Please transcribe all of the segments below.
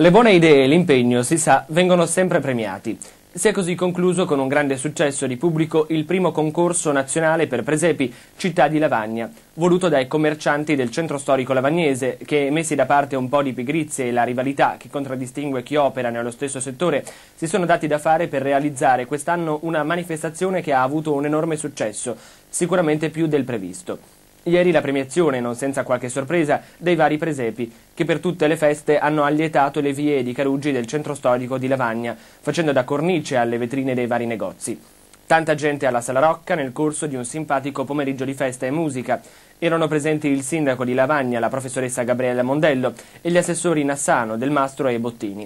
Le buone idee e l'impegno, si sa, vengono sempre premiati. Si è così concluso con un grande successo di pubblico il primo concorso nazionale per presepi Città di Lavagna, voluto dai commercianti del centro storico lavagnese che, messi da parte un po' di pigrizie e la rivalità che contraddistingue chi opera nello stesso settore, si sono dati da fare per realizzare quest'anno una manifestazione che ha avuto un enorme successo, sicuramente più del previsto. Ieri la premiazione, non senza qualche sorpresa, dei vari presepi, che per tutte le feste hanno allietato le vie di Caruggi del centro storico di Lavagna, facendo da cornice alle vetrine dei vari negozi. Tanta gente alla Sala Rocca nel corso di un simpatico pomeriggio di festa e musica. Erano presenti il sindaco di Lavagna, la professoressa Gabriella Mondello, e gli assessori Nassano, Del Mastro e Bottini.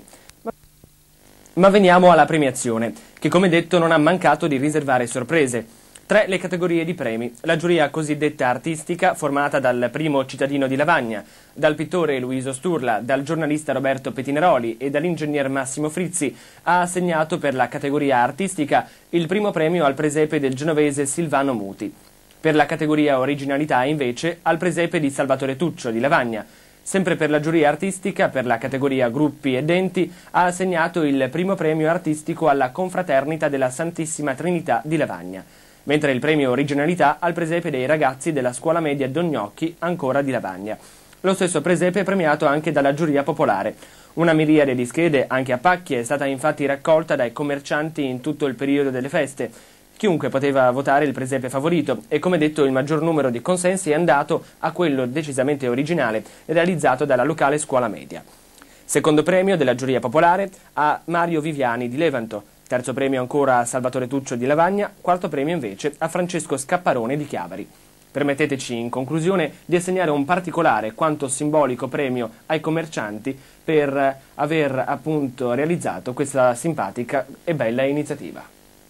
Ma veniamo alla premiazione, che come detto non ha mancato di riservare sorprese. 3 le categorie di premi. La giuria cosiddetta artistica, formata dal primo cittadino di Lavagna, dal pittore Luiso Sturla, dal giornalista Roberto Petineroli e dall'ingegner Massimo Frizzi, ha assegnato per la categoria artistica il primo premio al presepe del genovese Silvano Muti. Per la categoria originalità, invece, al presepe di Salvatore Tuccio di Lavagna. Sempre per la giuria artistica, per la categoria gruppi e denti, ha assegnato il primo premio artistico alla Confraternita della Santissima Trinità di Lavagna, mentre il premio originalità al presepe dei ragazzi della scuola media Don Gnocchi, ancora di Lavagna. Lo stesso presepe è premiato anche dalla giuria popolare. Una miriade di schede, anche a pacchi, è stata infatti raccolta dai commercianti in tutto il periodo delle feste. Chiunque poteva votare il presepe favorito e, come detto, il maggior numero di consensi è andato a quello decisamente originale realizzato dalla locale scuola media. Secondo premio della giuria popolare a Mario Viviani di Levanto. Terzo premio ancora a Salvatore Tuccio di Lavagna, quarto premio invece a Francesco Scapparone di Chiavari. Permetteteci in conclusione di assegnare un particolare quanto simbolico premio ai commercianti per aver appunto realizzato questa simpatica e bella iniziativa.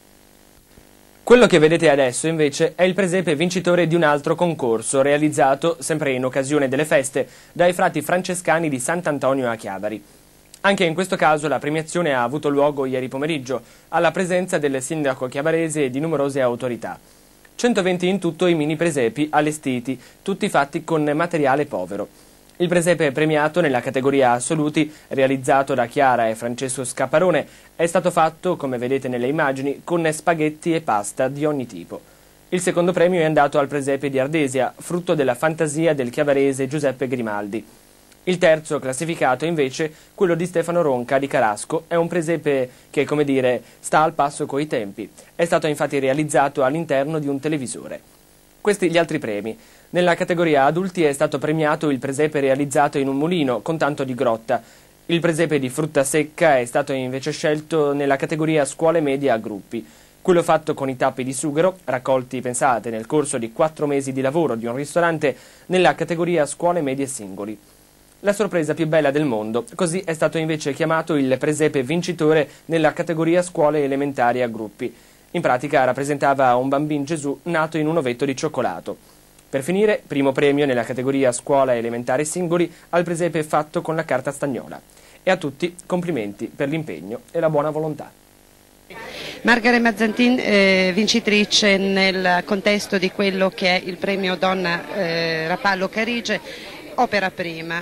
Quello che vedete adesso invece è il presepe vincitore di un altro concorso realizzato sempre in occasione delle feste dai frati francescani di Sant'Antonio a Chiavari. Anche in questo caso la premiazione ha avuto luogo ieri pomeriggio, alla presenza del sindaco chiavarese e di numerose autorità. 120 in tutto i mini presepi allestiti, tutti fatti con materiale povero. Il presepe premiato nella categoria assoluti, realizzato da Chiara e Francesco Scapparone, è stato fatto, come vedete nelle immagini, con spaghetti e pasta di ogni tipo. Il secondo premio è andato al presepe di Ardesia, frutto della fantasia del chiavarese Giuseppe Grimaldi. Il terzo classificato, invece, quello di Stefano Ronca di Carasco, è un presepe che, come dire, sta al passo coi tempi. È stato infatti realizzato all'interno di un televisore. Questi gli altri premi. Nella categoria adulti è stato premiato il presepe realizzato in un mulino con tanto di grotta. Il presepe di frutta secca è stato invece scelto nella categoria scuole medie a gruppi. Quello fatto con i tappi di sughero, raccolti, pensate, nel corso di 4 mesi di lavoro di un ristorante, nella categoria scuole medie singoli. La sorpresa più bella del mondo, così è stato invece chiamato il presepe vincitore nella categoria scuole elementari a gruppi. In pratica rappresentava un bambino Gesù nato in un ovetto di cioccolato. Per finire, primo premio nella categoria scuola elementare singoli al presepe fatto con la carta stagnola. E a tutti complimenti per l'impegno e la buona volontà. Margaret Mazzantin, vincitrice nel contesto di quello che è il premio Donna Rapallo Carige, opera prima,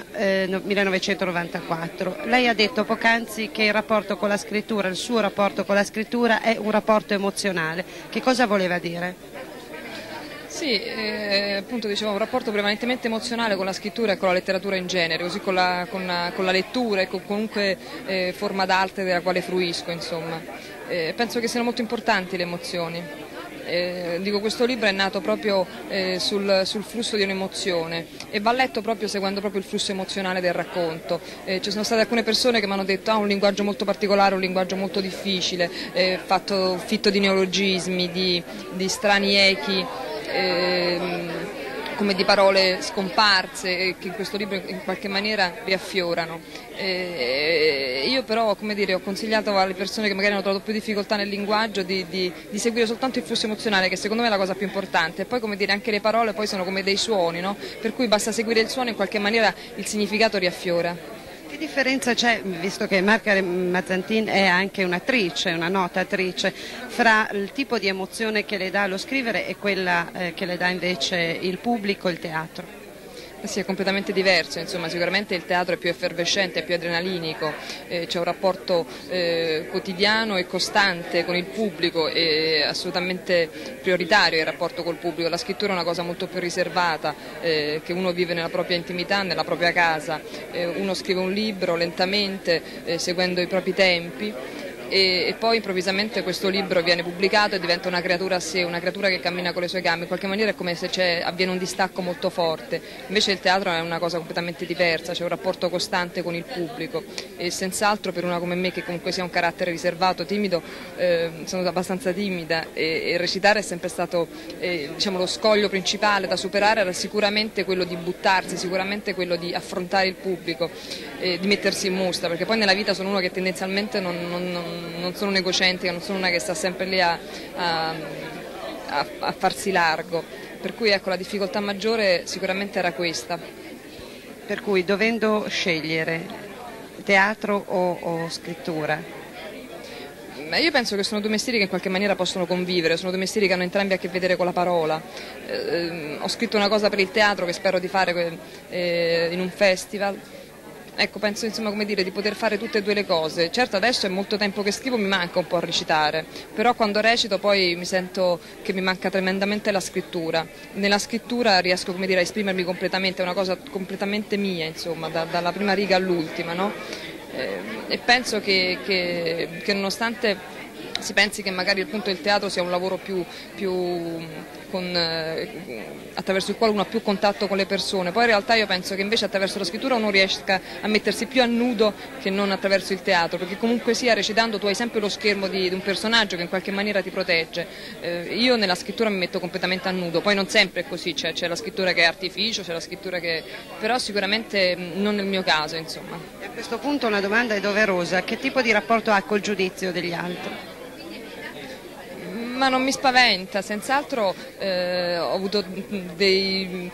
1994. Lei ha detto poc'anzi che il rapporto con la scrittura, il suo rapporto con la scrittura è un rapporto emozionale. Che cosa voleva dire? Sì, appunto dicevo, un rapporto prevalentemente emozionale con la scrittura e con la letteratura in genere, così con la lettura e con qualunque forma d'arte della quale fruisco, insomma. Penso che siano molto importanti le emozioni. Dico, questo libro è nato proprio sul flusso di un'emozione e va letto proprio seguendo proprio il flusso emozionale del racconto. Ci sono state alcune persone che mi hanno detto un linguaggio molto particolare, un linguaggio molto difficile, fitto di neologismi, di strani echi, come di parole scomparse che in questo libro in qualche maniera riaffiorano. Io però, come dire, ho consigliato alle persone che magari hanno trovato più difficoltà nel linguaggio di seguire soltanto il flusso emozionale, che secondo me è la cosa più importante, e poi, come dire, anche le parole poi sono come dei suoni, no? Per cui basta seguire il suono e in qualche maniera il significato riaffiora. Che differenza c'è, visto che Margaret Mazzantin è anche un'attrice, una nota attrice, fra il tipo di emozione che le dà lo scrivere e quella che le dà invece il pubblico, il teatro? Sì, è completamente diverso, insomma, sicuramente il teatro è più effervescente, è più adrenalinico, c'è un rapporto quotidiano e costante con il pubblico, è assolutamente prioritario il rapporto col pubblico. La scrittura è una cosa molto più riservata, che uno vive nella propria intimità, nella propria casa, uno scrive un libro lentamente, seguendo i propri tempi. E poi improvvisamente questo libro viene pubblicato e diventa una creatura a sé, una creatura che cammina con le sue gambe, in qualche maniera è come se avviene un distacco molto forte. Invece il teatro è una cosa completamente diversa, c'è un rapporto costante con il pubblico e senz'altro per una come me, che comunque sia un carattere riservato, timido, sono abbastanza timida e recitare è sempre stato diciamo, lo scoglio principale da superare, era sicuramente quello di buttarsi, sicuramente quello di affrontare il pubblico, di mettersi in mostra, perché poi nella vita sono uno che tendenzialmente non sono un egocentrica, non sono una che sta sempre lì a farsi largo, per cui ecco, la difficoltà maggiore sicuramente era questa. Per cui dovendo scegliere teatro o scrittura? Io penso che sono due mestieri che in qualche maniera possono convivere, sono due mestieri che hanno entrambi a che vedere con la parola. Ho scritto una cosa per il teatro che spero di fare in un festival. Ecco, penso insomma, come dire, di poter fare tutte e due le cose. Certo adesso è molto tempo che scrivo, mi manca un po' a recitare, però quando recito poi mi sento che mi manca tremendamente la scrittura. Nella scrittura riesco, come dire, a esprimermi completamente, è una cosa completamente mia, insomma, dalla prima riga all'ultima, no? E penso che nonostante si pensi che magari appunto il teatro sia un lavoro attraverso il quale uno ha più contatto con le persone, poi in realtà io penso che invece attraverso la scrittura uno riesca a mettersi più a nudo che non attraverso il teatro, perché comunque sia recitando tu hai sempre lo schermo di un personaggio che in qualche maniera ti protegge. Io nella scrittura mi metto completamente a nudo, poi non sempre è così, c'è la scrittura che è artificio, c'è la scrittura che però sicuramente non nel mio caso, insomma. A questo punto una domanda è doverosa: che tipo di rapporto ha col giudizio degli altri? Ma non mi spaventa, senz'altro ho avuto dei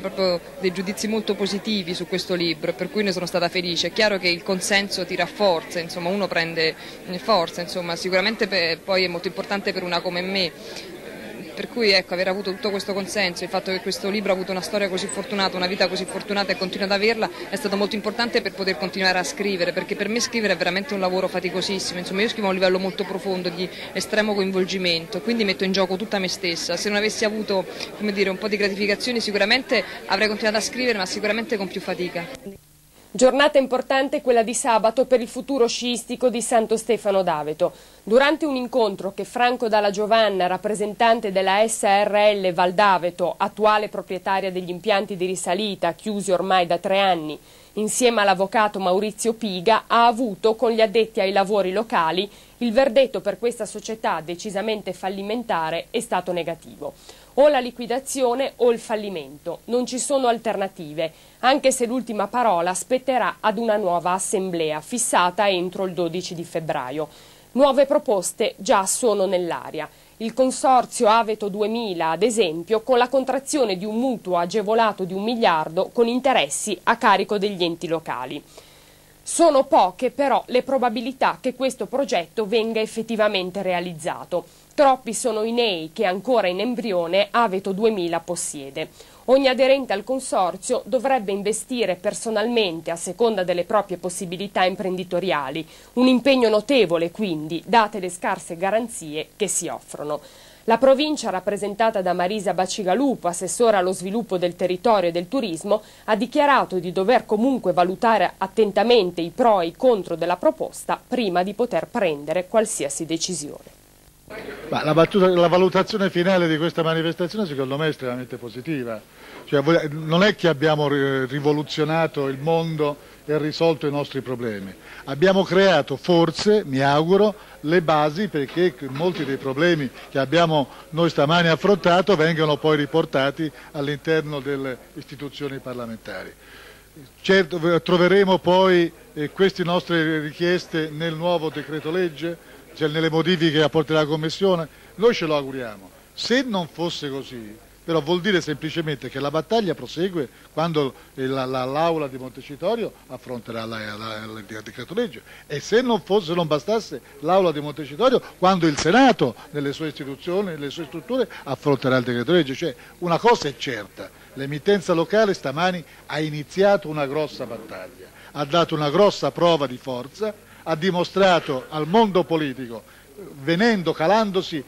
giudizi molto positivi su questo libro, per cui ne sono stata felice. È chiaro che il consenso ti rafforza, insomma, uno prende forza, insomma, sicuramente poi è molto importante per una come me. Per cui ecco, aver avuto tutto questo consenso, il fatto che questo libro ha avuto una storia così fortunata, una vita così fortunata e continua ad averla, è stato molto importante per poter continuare a scrivere, perché per me scrivere è veramente un lavoro faticosissimo, insomma io scrivo a un livello molto profondo di estremo coinvolgimento, quindi metto in gioco tutta me stessa. Se non avessi avuto, come dire, un po' di gratificazioni sicuramente avrei continuato a scrivere, ma sicuramente con più fatica. Giornata importante quella di sabato per il futuro sciistico di Santo Stefano d'Aveto. Durante un incontro che Franco Dalla Giovanna, rappresentante della SRL Val d'Aveto, attuale proprietaria degli impianti di risalita, chiusi ormai da 3 anni, insieme all'avvocato Maurizio Piga, ha avuto con gli addetti ai lavori locali, il verdetto per questa società decisamente fallimentare è stato negativo. O la liquidazione o il fallimento, non ci sono alternative, anche se l'ultima parola spetterà ad una nuova assemblea fissata entro il 12 di febbraio. Nuove proposte già sono nell'aria. Il consorzio Aveto 2000, ad esempio, con la contrazione di un mutuo agevolato di 1 miliardo con interessi a carico degli enti locali. Sono poche però le probabilità che questo progetto venga effettivamente realizzato. Troppi sono i nei che ancora in embrione Aveto 2000 possiede. Ogni aderente al consorzio dovrebbe investire personalmente, a seconda delle proprie possibilità imprenditoriali, un impegno notevole quindi, date le scarse garanzie che si offrono. La provincia, rappresentata da Marisa Bacigalupo, assessora allo sviluppo del territorio e del turismo, ha dichiarato di dover comunque valutare attentamente i pro e i contro della proposta prima di poter prendere qualsiasi decisione. Ma la valutazione finale di questa manifestazione secondo me è estremamente positiva, cioè, non è che abbiamo rivoluzionato il mondo e risolto i nostri problemi, abbiamo creato forse, mi auguro, le basi perché molti dei problemi che abbiamo noi stamani affrontato vengano poi riportati all'interno delle istituzioni parlamentari. Certo, troveremo poi queste nostre richieste nel nuovo decreto legge, cioè nelle modifiche che apporterà la Commissione, noi ce lo auguriamo. Se non fosse così, però vuol dire semplicemente che la battaglia prosegue quando l'Aula di Montecitorio affronterà il decreto legge, e se non bastasse l'Aula di Montecitorio, quando il Senato nelle sue istituzioni, nelle sue strutture affronterà il decreto legge. Cioè, una cosa è certa: l'emittenza locale stamani ha iniziato una grossa battaglia, ha dato una grossa prova di forza, ha dimostrato al mondo politico, calandosi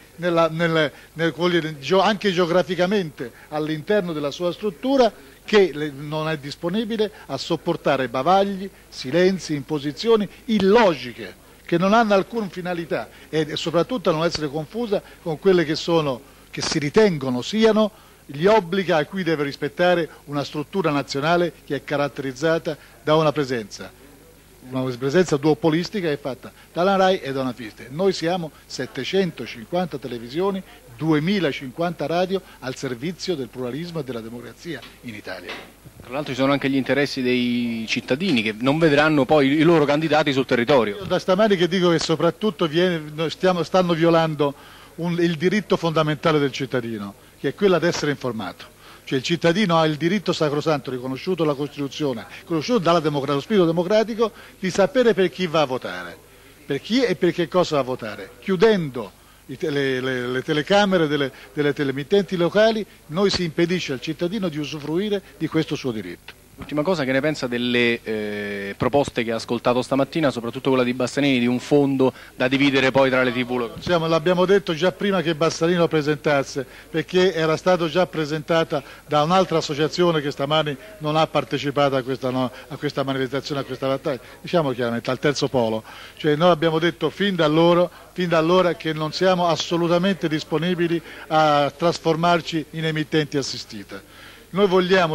anche geograficamente all'interno della sua struttura, che non è disponibile a sopportare bavagli, silenzi, imposizioni illogiche che non hanno alcuna finalità, e soprattutto a non essere confusa con quelle che si ritengono siano gli obblighi a cui deve rispettare una struttura nazionale che è caratterizzata da una presenza duopolistica, che è fatta dalla RAI e da una FISTE. Noi siamo 750 televisioni, 2050 radio al servizio del pluralismo e della democrazia in Italia. Tra l'altro ci sono anche gli interessi dei cittadini che non vedranno poi i loro candidati sul territorio. Io da stamani che dico che soprattutto stanno violando il diritto fondamentale del cittadino, che è quello ad essere informato. Cioè il cittadino ha il diritto sacrosanto, riconosciuto dalla Costituzione, riconosciuto dallo spirito democratico, di sapere per chi va a votare, per chi e per che cosa va a votare. Chiudendo le telecamere delle telemittenti locali, noi si impedisce al cittadino di usufruire di questo suo diritto. Ultima cosa, che ne pensa delle proposte che ha ascoltato stamattina, soprattutto quella di Bassanini, di un fondo da dividere poi tra le TV locali? L'abbiamo detto già prima che Bassanini lo presentasse, perché era stato già presentata da un'altra associazione che stamani non ha partecipato a questa manifestazione, a questa battaglia, diciamo chiaramente al Terzo Polo. Cioè, noi abbiamo detto fin da allora che non siamo assolutamente disponibili a trasformarci in emittenti assistite. Noi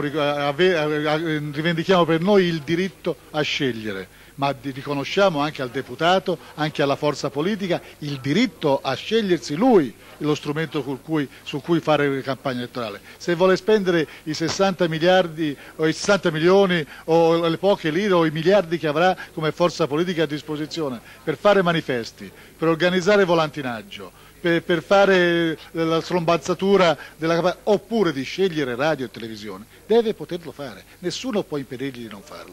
rivendichiamo per noi il diritto a scegliere, ma riconosciamo anche al deputato, anche alla forza politica, il diritto a scegliersi lui lo strumento su cui fare campagna elettorale. Se vuole spendere i 60 miliardi o i 60 milioni o le poche lire o i miliardi che avrà come forza politica a disposizione per fare manifesti, per organizzare volantinaggio, per fare la strombazzatura oppure di scegliere radio e televisione, deve poterlo fare, nessuno può impedirgli di non farlo.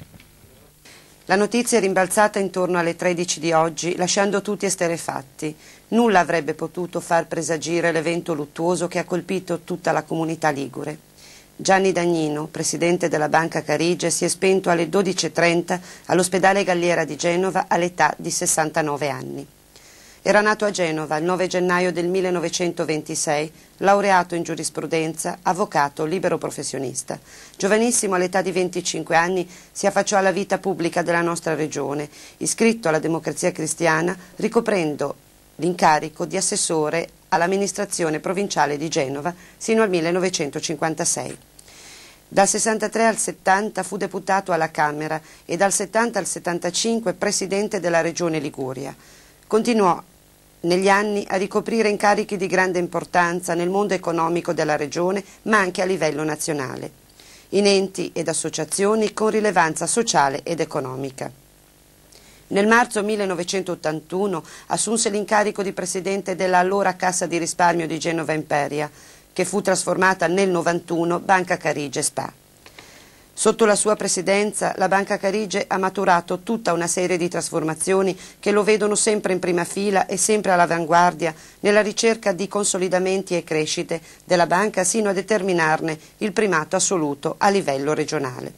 La notizia è rimbalzata intorno alle 13 di oggi, lasciando tutti esterrefatti. Nulla avrebbe potuto far presagire l'evento luttuoso che ha colpito tutta la comunità ligure. Gianni Dagnino, presidente della Banca Carige, si è spento alle 12:30 all'ospedale Galliera di Genova all'età di 69 anni. Era nato a Genova il 9 gennaio del 1926, laureato in giurisprudenza, avvocato, libero professionista. Giovanissimo, all'età di 25 anni, si affacciò alla vita pubblica della nostra regione, iscritto alla Democrazia Cristiana, ricoprendo l'incarico di assessore all'amministrazione provinciale di Genova sino al 1956. Dal 63 al 70 fu deputato alla Camera e dal 70 al 75 presidente della Regione Liguria. Continuò negli anni a ricoprire incarichi di grande importanza nel mondo economico della regione, ma anche a livello nazionale, in enti ed associazioni con rilevanza sociale ed economica. Nel marzo 1981 assunse l'incarico di presidente della allora Cassa di risparmio di Genova Imperia, che fu trasformata nel 91 Banca Carige SpA. Sotto la sua presidenza la Banca Carige ha maturato tutta una serie di trasformazioni che lo vedono sempre in prima fila e sempre all'avanguardia nella ricerca di consolidamenti e crescite della banca, sino a determinarne il primato assoluto a livello regionale.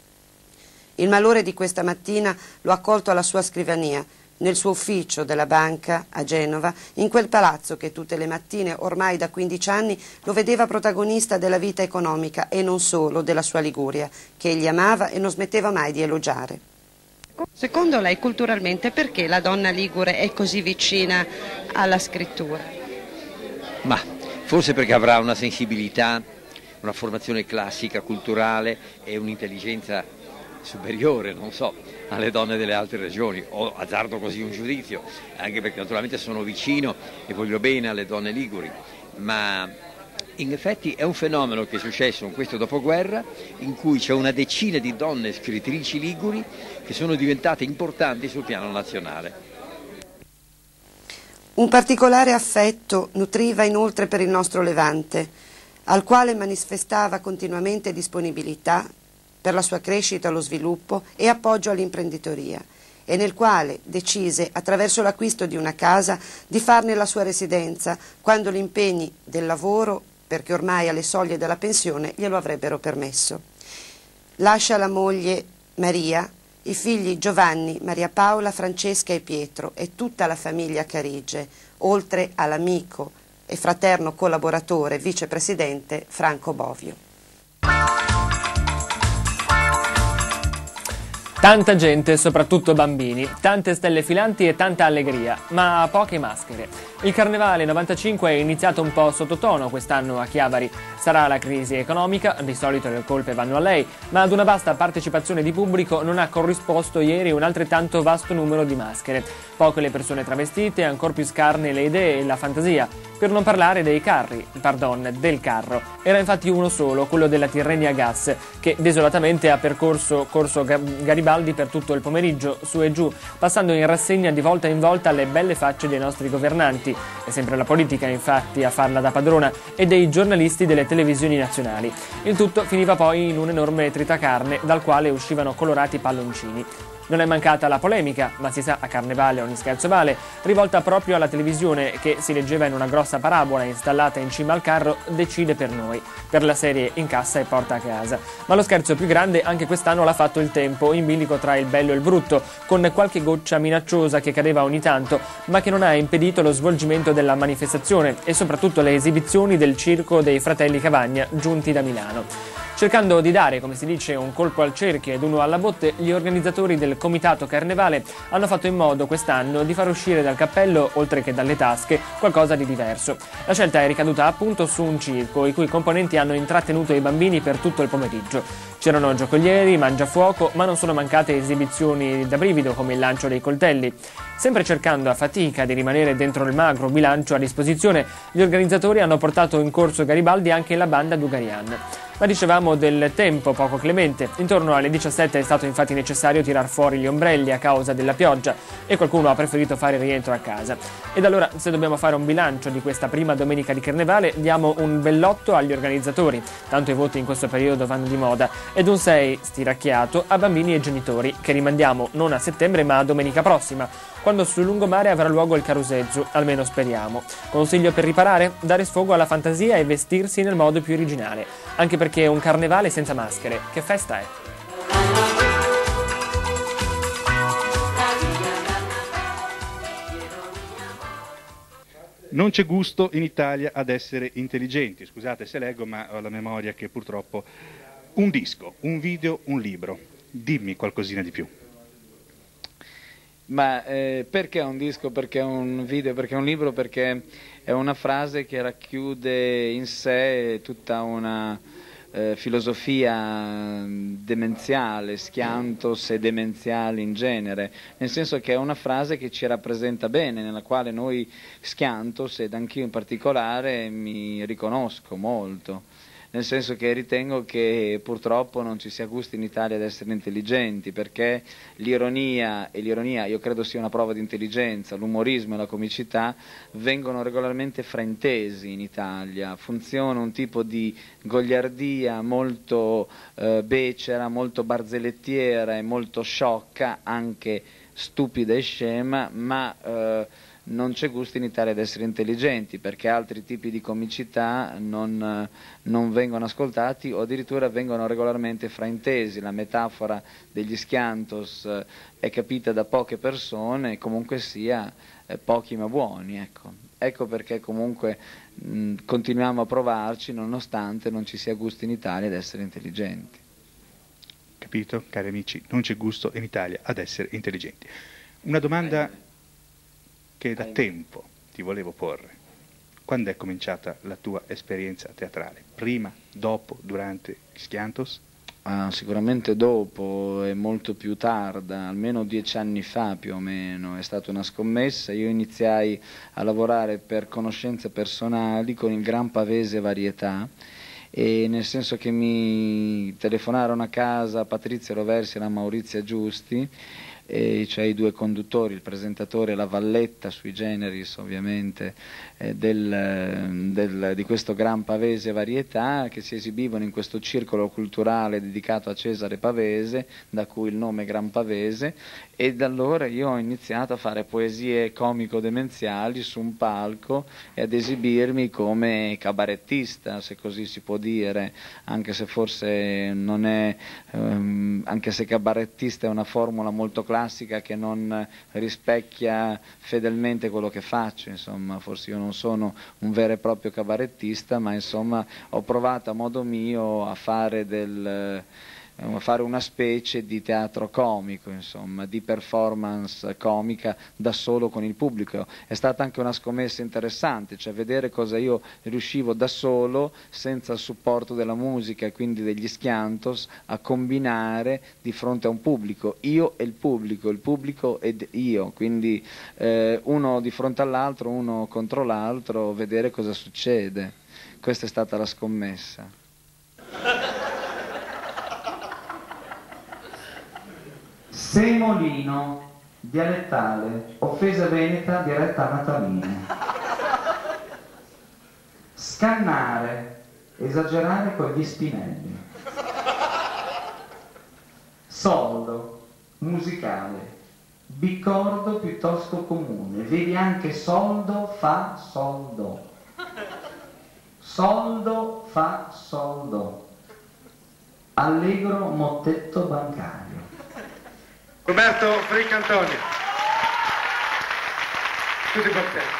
Il malore di questa mattina lo ha accolto alla sua scrivania, nel suo ufficio della banca a Genova, in quel palazzo che tutte le mattine, ormai da 15 anni, lo vedeva protagonista della vita economica e non solo della sua Liguria, che egli amava e non smetteva mai di elogiare. Secondo lei, culturalmente, perché la donna ligure è così vicina alla scrittura? Ma forse perché avrà una sensibilità, una formazione classica, culturale e un'intelligenza superiore, non so, alle donne delle altre regioni, o azzardo così un giudizio, anche perché naturalmente sono vicino e voglio bene alle donne liguri, ma in effetti è un fenomeno che è successo in questo dopoguerra, in cui c'è una decina di donne scrittrici liguri che sono diventate importanti sul piano nazionale. Un particolare affetto nutriva inoltre per il nostro Levante. al quale manifestava continuamente disponibilità per la sua crescita, lo sviluppo e appoggio all'imprenditoria, e nel quale decise, attraverso l'acquisto di una casa, di farne la sua residenza quando gli impegni del lavoro, perché ormai alle soglie della pensione, glielo avrebbero permesso. Lascia la moglie Maria, i figli Giovanni, Maria Paola, Francesca e Pietro e tutta la famiglia Carige, oltre all'amico e fraterno collaboratore vicepresidente Franco Bovio. Tanta gente, soprattutto bambini, tante stelle filanti e tanta allegria, ma poche maschere. Il Carnevale 95 è iniziato un po' sottotono quest'anno a Chiavari. Sarà la crisi economica, di solito le colpe vanno a lei, ma ad una vasta partecipazione di pubblico non ha corrisposto ieri un altrettanto vasto numero di maschere. Poche le persone travestite, ancor più scarne le idee e la fantasia, per non parlare del carro. Era infatti uno solo, quello della Tirrenia Gas, che desolatamente ha percorso Corso Garibaldi per tutto il pomeriggio, su e giù, passando in rassegna di volta in volta le belle facce dei nostri governanti, è sempre la politica infatti a farla da padrona, e dei giornalisti delle televisioni nazionali. Il tutto finiva poi in un enorme tritacarne dal quale uscivano colorati palloncini. Non è mancata la polemica, ma si sa, a Carnevale ogni scherzo vale, rivolta proprio alla televisione che, si leggeva in una grossa parabola installata in cima al carro, decide per noi, per la serie incassa e porta a casa. Ma lo scherzo più grande anche quest'anno l'ha fatto il tempo, in bilico tra il bello e il brutto, con qualche goccia minacciosa che cadeva ogni tanto, ma che non ha impedito lo svolgimento della manifestazione e soprattutto le esibizioni del circo dei fratelli Cavagna giunti da Milano. Cercando di dare, come si dice, un colpo al cerchio ed uno alla botte, gli organizzatori del Comitato Carnevale hanno fatto in modo quest'anno di far uscire dal cappello, oltre che dalle tasche, qualcosa di diverso. La scelta è ricaduta appunto su un circo, i cui componenti hanno intrattenuto i bambini per tutto il pomeriggio. C'erano giocolieri, mangiafuoco, ma non sono mancate esibizioni da brivido come il lancio dei coltelli. Sempre cercando a fatica di rimanere dentro il magro bilancio a disposizione, gli organizzatori hanno portato in Corso Garibaldi anche la banda Dugarian. Ma dicevamo del tempo poco clemente. Intorno alle 17 è stato infatti necessario tirar fuori gli ombrelli a causa della pioggia e qualcuno ha preferito fare rientro a casa. Ed allora, se dobbiamo fare un bilancio di questa prima domenica di Carnevale, diamo un bell'otto agli organizzatori, tanto i voti in questo periodo vanno di moda, ed un 6 stiracchiato a bambini e genitori, che rimandiamo non a settembre ma a domenica prossima, quando sul lungomare avrà luogo il Caruseggio, almeno speriamo. Consiglio per riparare? Dare sfogo alla fantasia e vestirsi nel modo più originale, anche perché un carnevale senza maschere, che festa è? Non c'è gusto in Italia ad essere intelligenti, scusate se leggo ma ho la memoria che purtroppo... Un disco, un video, un libro, dimmi qualcosina di più. Ma perché un disco, perché un video, perché un libro? Perché è una frase che racchiude in sé tutta una filosofia demenziale, schiantos e demenziali in genere, nel senso che è una frase che ci rappresenta bene, nella quale noi schiantos, ed anch'io in particolare, mi riconosco molto. Nel senso che ritengo che purtroppo non ci sia gusto in Italia ad essere intelligenti, perché l'ironia, e l'ironia io credo sia una prova di intelligenza, l'umorismo e la comicità vengono regolarmente fraintesi in Italia, funziona un tipo di goliardia molto becera, molto barzellettiera e molto sciocca, anche stupida e scema, ma non c'è gusto in Italia ad essere intelligenti, perché altri tipi di comicità non vengono ascoltati o addirittura vengono regolarmente fraintesi. La metafora degli schiantos è capita da poche persone, comunque sia pochi ma buoni. Ecco perché comunque continuiamo a provarci nonostante non ci sia gusto in Italia ad essere intelligenti. Capito, cari amici, non c'è gusto in Italia ad essere intelligenti. Una domanda che da tempo ti volevo porre. Quando è cominciata la tua esperienza teatrale? Prima, dopo, durante gli Schiantos? Sicuramente dopo, è molto più tarda, almeno 10 anni fa più o meno, è stata una scommessa. Io iniziai a lavorare per conoscenze personali con il Gran Pavese Varietà, e nel senso che mi telefonarono a casa Patrizia Roversi e la Maurizia Giusti, cioè i due conduttori, il presentatore e la valletta sui generis ovviamente di questo Gran Pavese Varietà, che si esibivano in questo circolo culturale dedicato a Cesare Pavese, da cui il nome Gran Pavese, e da allora io ho iniziato a fare poesie comico-demenziali su un palco e ad esibirmi come cabarettista, se così si può dire, anche se forse non è, anche se cabarettista è una formula molto classica che non rispecchia fedelmente quello che faccio, insomma, forse io non sono un vero e proprio cabarettista, ma insomma ho provato a modo mio a fare una specie di teatro comico, insomma, di performance comica da solo con il pubblico. È stata anche una scommessa interessante, cioè vedere cosa io riuscivo da solo, senza il supporto della musica e quindi degli schiantos, a combinare di fronte a un pubblico, io e il pubblico ed io, quindi uno di fronte all'altro, uno contro l'altro, vedere cosa succede. Questa è stata la scommessa. Semolino, dialettale, offesa veneta, diretta natalina. Scannare, esagerare con gli spinelli. Soldo, musicale, bicordo piuttosto comune, vedi anche soldo fa soldo. Soldo fa soldo. Allegro mottetto bancario. Roberto Fricca Antonio. Tutti per te.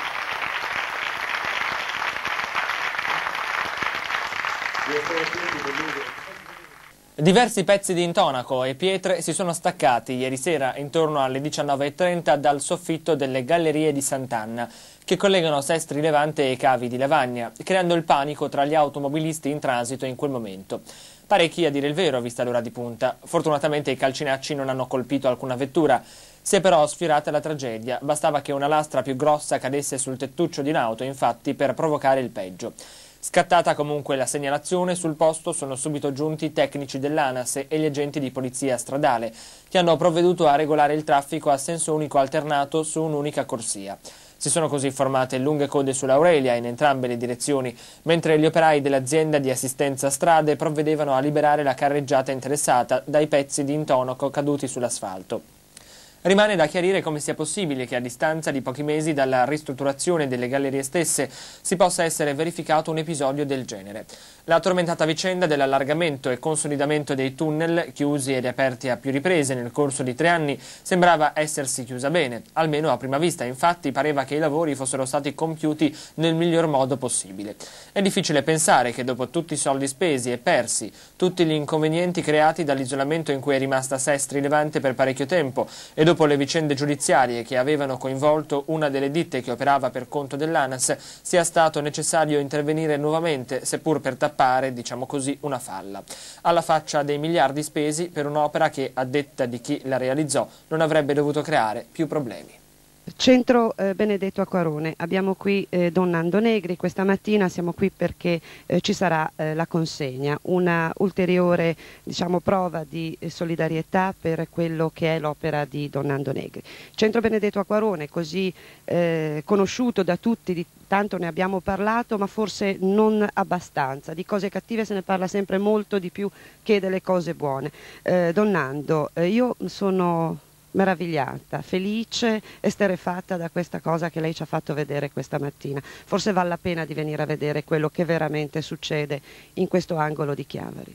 Diversi pezzi di intonaco e pietre si sono staccati ieri sera intorno alle 19:30 dal soffitto delle Gallerie di Sant'Anna, che collegano Sestri Levante e Cavi di Lavagna, creando il panico tra gli automobilisti in transito in quel momento. Parecchi, a dire il vero, vista l'ora di punta. Fortunatamente i calcinacci non hanno colpito alcuna vettura. Si è però sfiorata la tragedia. Bastava che una lastra più grossa cadesse sul tettuccio di un'auto, infatti, per provocare il peggio. Scattata comunque la segnalazione, sul posto sono subito giunti i tecnici dell'ANAS e gli agenti di polizia stradale, che hanno provveduto a regolare il traffico a senso unico alternato su un'unica corsia. Si sono così formate lunghe code sull'Aurelia in entrambe le direzioni, mentre gli operai dell'azienda di assistenza strade provvedevano a liberare la carreggiata interessata dai pezzi di intonaco caduti sull'asfalto. Rimane da chiarire come sia possibile che a distanza di pochi mesi dalla ristrutturazione delle gallerie stesse si possa essere verificato un episodio del genere. La tormentata vicenda dell'allargamento e consolidamento dei tunnel, chiusi e riaperti a più riprese nel corso di 3 anni, sembrava essersi chiusa bene. Almeno a prima vista, infatti, pareva che i lavori fossero stati compiuti nel miglior modo possibile. È difficile pensare che dopo tutti i soldi spesi e persi, tutti gli inconvenienti creati dall'isolamento in cui è rimasta Sestri Levante per parecchio tempo e dopo le vicende giudiziarie che avevano coinvolto una delle ditte che operava per conto dell'ANAS, sia stato necessario intervenire nuovamente, seppur per tappare, diciamo così, una falla. Alla faccia dei miliardi spesi per un'opera che, a detta di chi la realizzò, non avrebbe dovuto creare più problemi. Centro Benedetto Acquarone, abbiamo qui Don Nando Negri. Questa mattina siamo qui perché ci sarà la consegna, una ulteriore, diciamo, prova di solidarietà per quello che è l'opera di Don Nando Negri. Centro Benedetto Acquarone, così conosciuto da tutti, tanto ne abbiamo parlato, ma forse non abbastanza. Di cose cattive se ne parla sempre molto di più che delle cose buone. Don Nando, io sono meravigliata, felice, esterrefatta da questa cosa che lei ci ha fatto vedere questa mattina. Forse vale la pena di venire a vedere quello che veramente succede in questo angolo di Chiavari.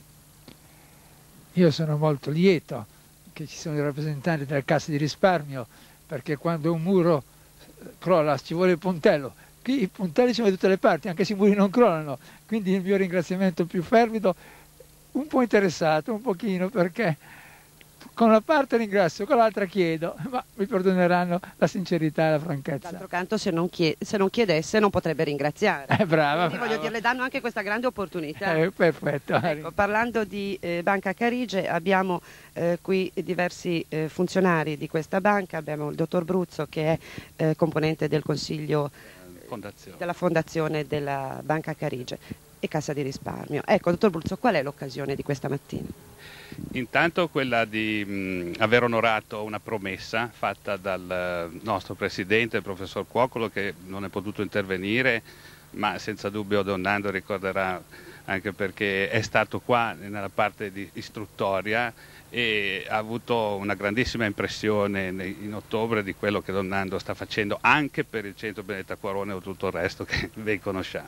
Io sono molto lieto che ci sono i rappresentanti della Cassa di Risparmio, perché quando un muro crolla ci vuole il puntello. Qui i puntelli sono da tutte le parti, anche se i muri non crollano. Quindi il mio ringraziamento più fervido, un po' interessato, un pochino, perché con una parte ringrazio, con l'altra chiedo, ma mi perdoneranno la sincerità e la franchezza. D'altro canto, se non chiedesse non potrebbe ringraziare. Brava, brava. Voglio dire, le danno anche questa grande opportunità. Perfetto. Ecco, parlando di Banca Carige, abbiamo qui diversi funzionari di questa banca. Abbiamo il dottor Bruzzo, che è componente del consiglio della fondazione della Banca Carige. e Cassa di Risparmio. Ecco, dottor Bruzzo, qual è l'occasione di questa mattina? Intanto quella di aver onorato una promessa fatta dal nostro presidente, il professor Cuocolo, che non è potuto intervenire, ma senza dubbio Don Nando ricorderà, anche perché è stato qua nella parte di istruttoria e ha avuto una grandissima impressione in ottobre di quello che Don Nando sta facendo anche per il centro Benedetta Quarone o tutto il resto che ben conosciamo.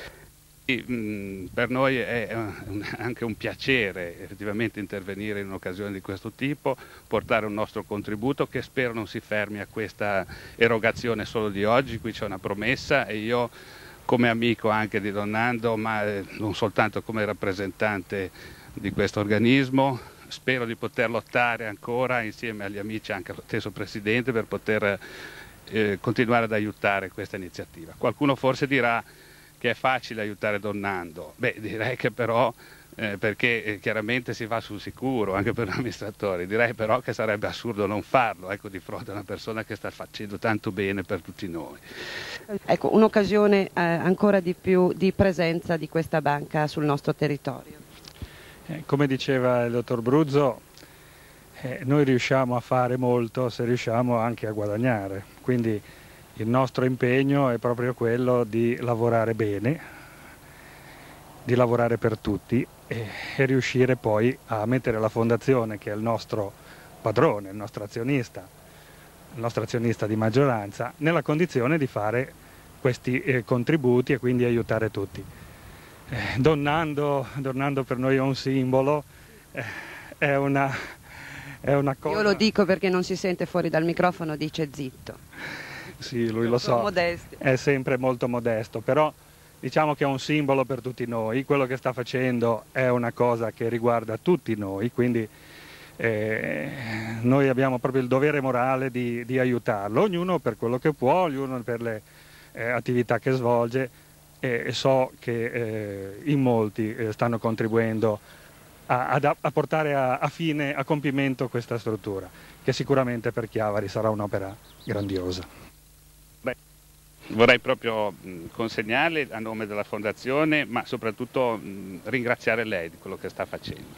Per noi è anche un piacere effettivamente intervenire in un'occasione di questo tipo, portare un nostro contributo che spero non si fermi a questa erogazione solo di oggi. Qui c'è una promessa e io, come amico anche di Don Nando, ma non soltanto come rappresentante di questo organismo, spero di poter lottare ancora insieme agli amici, anche allo stesso Presidente, per poter continuare ad aiutare questa iniziativa. Qualcuno forse dirà che è facile aiutare Don Nando. Beh, direi che però, perché chiaramente si va sul sicuro anche per amministratori, direi però che sarebbe assurdo non farlo, ecco, di fronte a una persona che sta facendo tanto bene per tutti noi. Ecco, un'occasione ancora di più di presenza di questa banca sul nostro territorio. Come diceva il dottor Bruzzo, noi riusciamo a fare molto se riusciamo anche a guadagnare, quindi il nostro impegno è proprio quello di lavorare bene, di lavorare per tutti e riuscire poi a mettere la fondazione, che è il nostro padrone, il nostro azionista di maggioranza, nella condizione di fare questi contributi e quindi aiutare tutti. Don Nando per noi è un simbolo, è una cosa... Io lo dico perché non si sente fuori dal microfono, dice zitto. Sì, lui lo so, è sempre molto modesto, però diciamo che è un simbolo per tutti noi. Quello che sta facendo è una cosa che riguarda tutti noi, quindi noi abbiamo proprio il dovere morale di aiutarlo, ognuno per quello che può, ognuno per le attività che svolge, e so che in molti stanno contribuendo a portare a compimento questa struttura, che sicuramente per Chiavari sarà un'opera grandiosa. Vorrei proprio consegnarle a nome della Fondazione, ma soprattutto ringraziare lei di quello che sta facendo.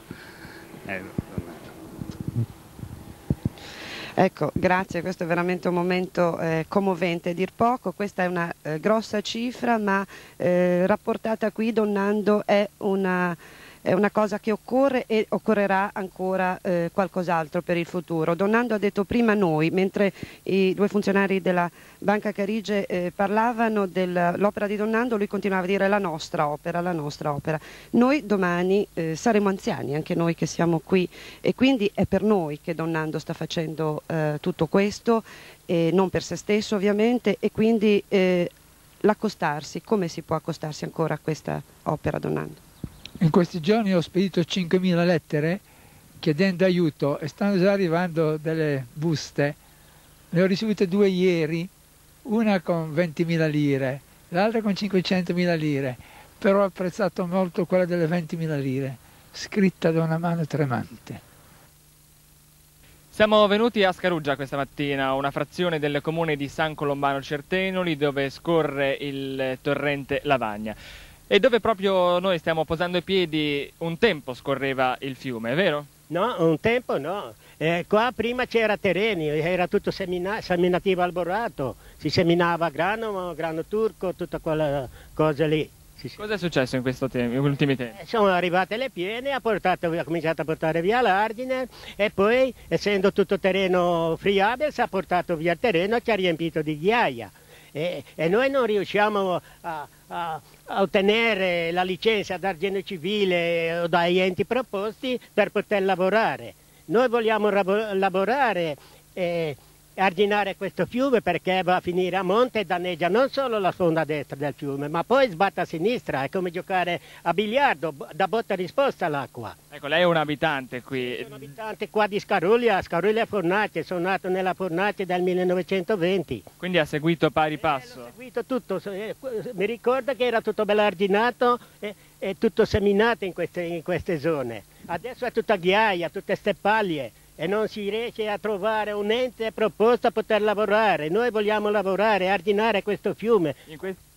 Ecco, grazie, questo è veramente un momento commovente, a dir poco. Questa è una grossa cifra, ma rapportata qui, Don Nando, è una cosa che occorre e occorrerà ancora qualcos'altro per il futuro. Don Nando ha detto prima noi, mentre i due funzionari della Banca Carige parlavano dell'opera di Don Nando, lui continuava a dire la nostra opera, la nostra opera. Noi domani saremo anziani, anche noi che siamo qui, e quindi è per noi che Don Nando sta facendo tutto questo, non per se stesso ovviamente, e quindi l'accostarsi, come si può accostarsi ancora a questa opera, Don Nando? In questi giorni ho spedito 5.000 lettere chiedendo aiuto e stanno già arrivando delle buste. Ne ho ricevute 2 ieri, una con 20.000 lire, l'altra con 500.000 lire, però ho apprezzato molto quella delle 20.000 lire, scritta da una mano tremante. Siamo venuti a Scaruggia questa mattina, una frazione del comune di San Colombano Certenoli, dove scorre il torrente Lavagna. E dove proprio noi stiamo posando i piedi, un tempo scorreva il fiume, è vero? No, un tempo no. Qua prima c'era terreni, era tutto seminativo alborato, si seminava grano turco, tutta quella cosa lì. Cosa è successo in questi ultimi tempi? Sono arrivate le piene, ha cominciato a portare via l'argine e poi, essendo tutto terreno friabile, si è portato via il terreno e ci ha riempito di ghiaia. E noi non riusciamo a ottenere la licenza d'argine civile o dai enti proposti per poter lavorare. Noi vogliamo lavorare e arginare questo fiume perché va a finire a monte e danneggia non solo la sponda destra del fiume, ma poi sbatte a sinistra, è come giocare a biliardo, da botta e risposta l'acqua. Ecco, lei è un abitante qui. Sono un abitante qua di Scaruglia Fornace, sono nato nella Fornace del 1920. Quindi ha seguito pari passo? Ho seguito tutto, mi ricordo che era tutto bello arginato e tutto seminato in queste zone. Adesso è tutta ghiaia, tutte steppaglie. E non si riesce a trovare un ente proposto a poter lavorare. Noi vogliamo lavorare, arginare questo fiume.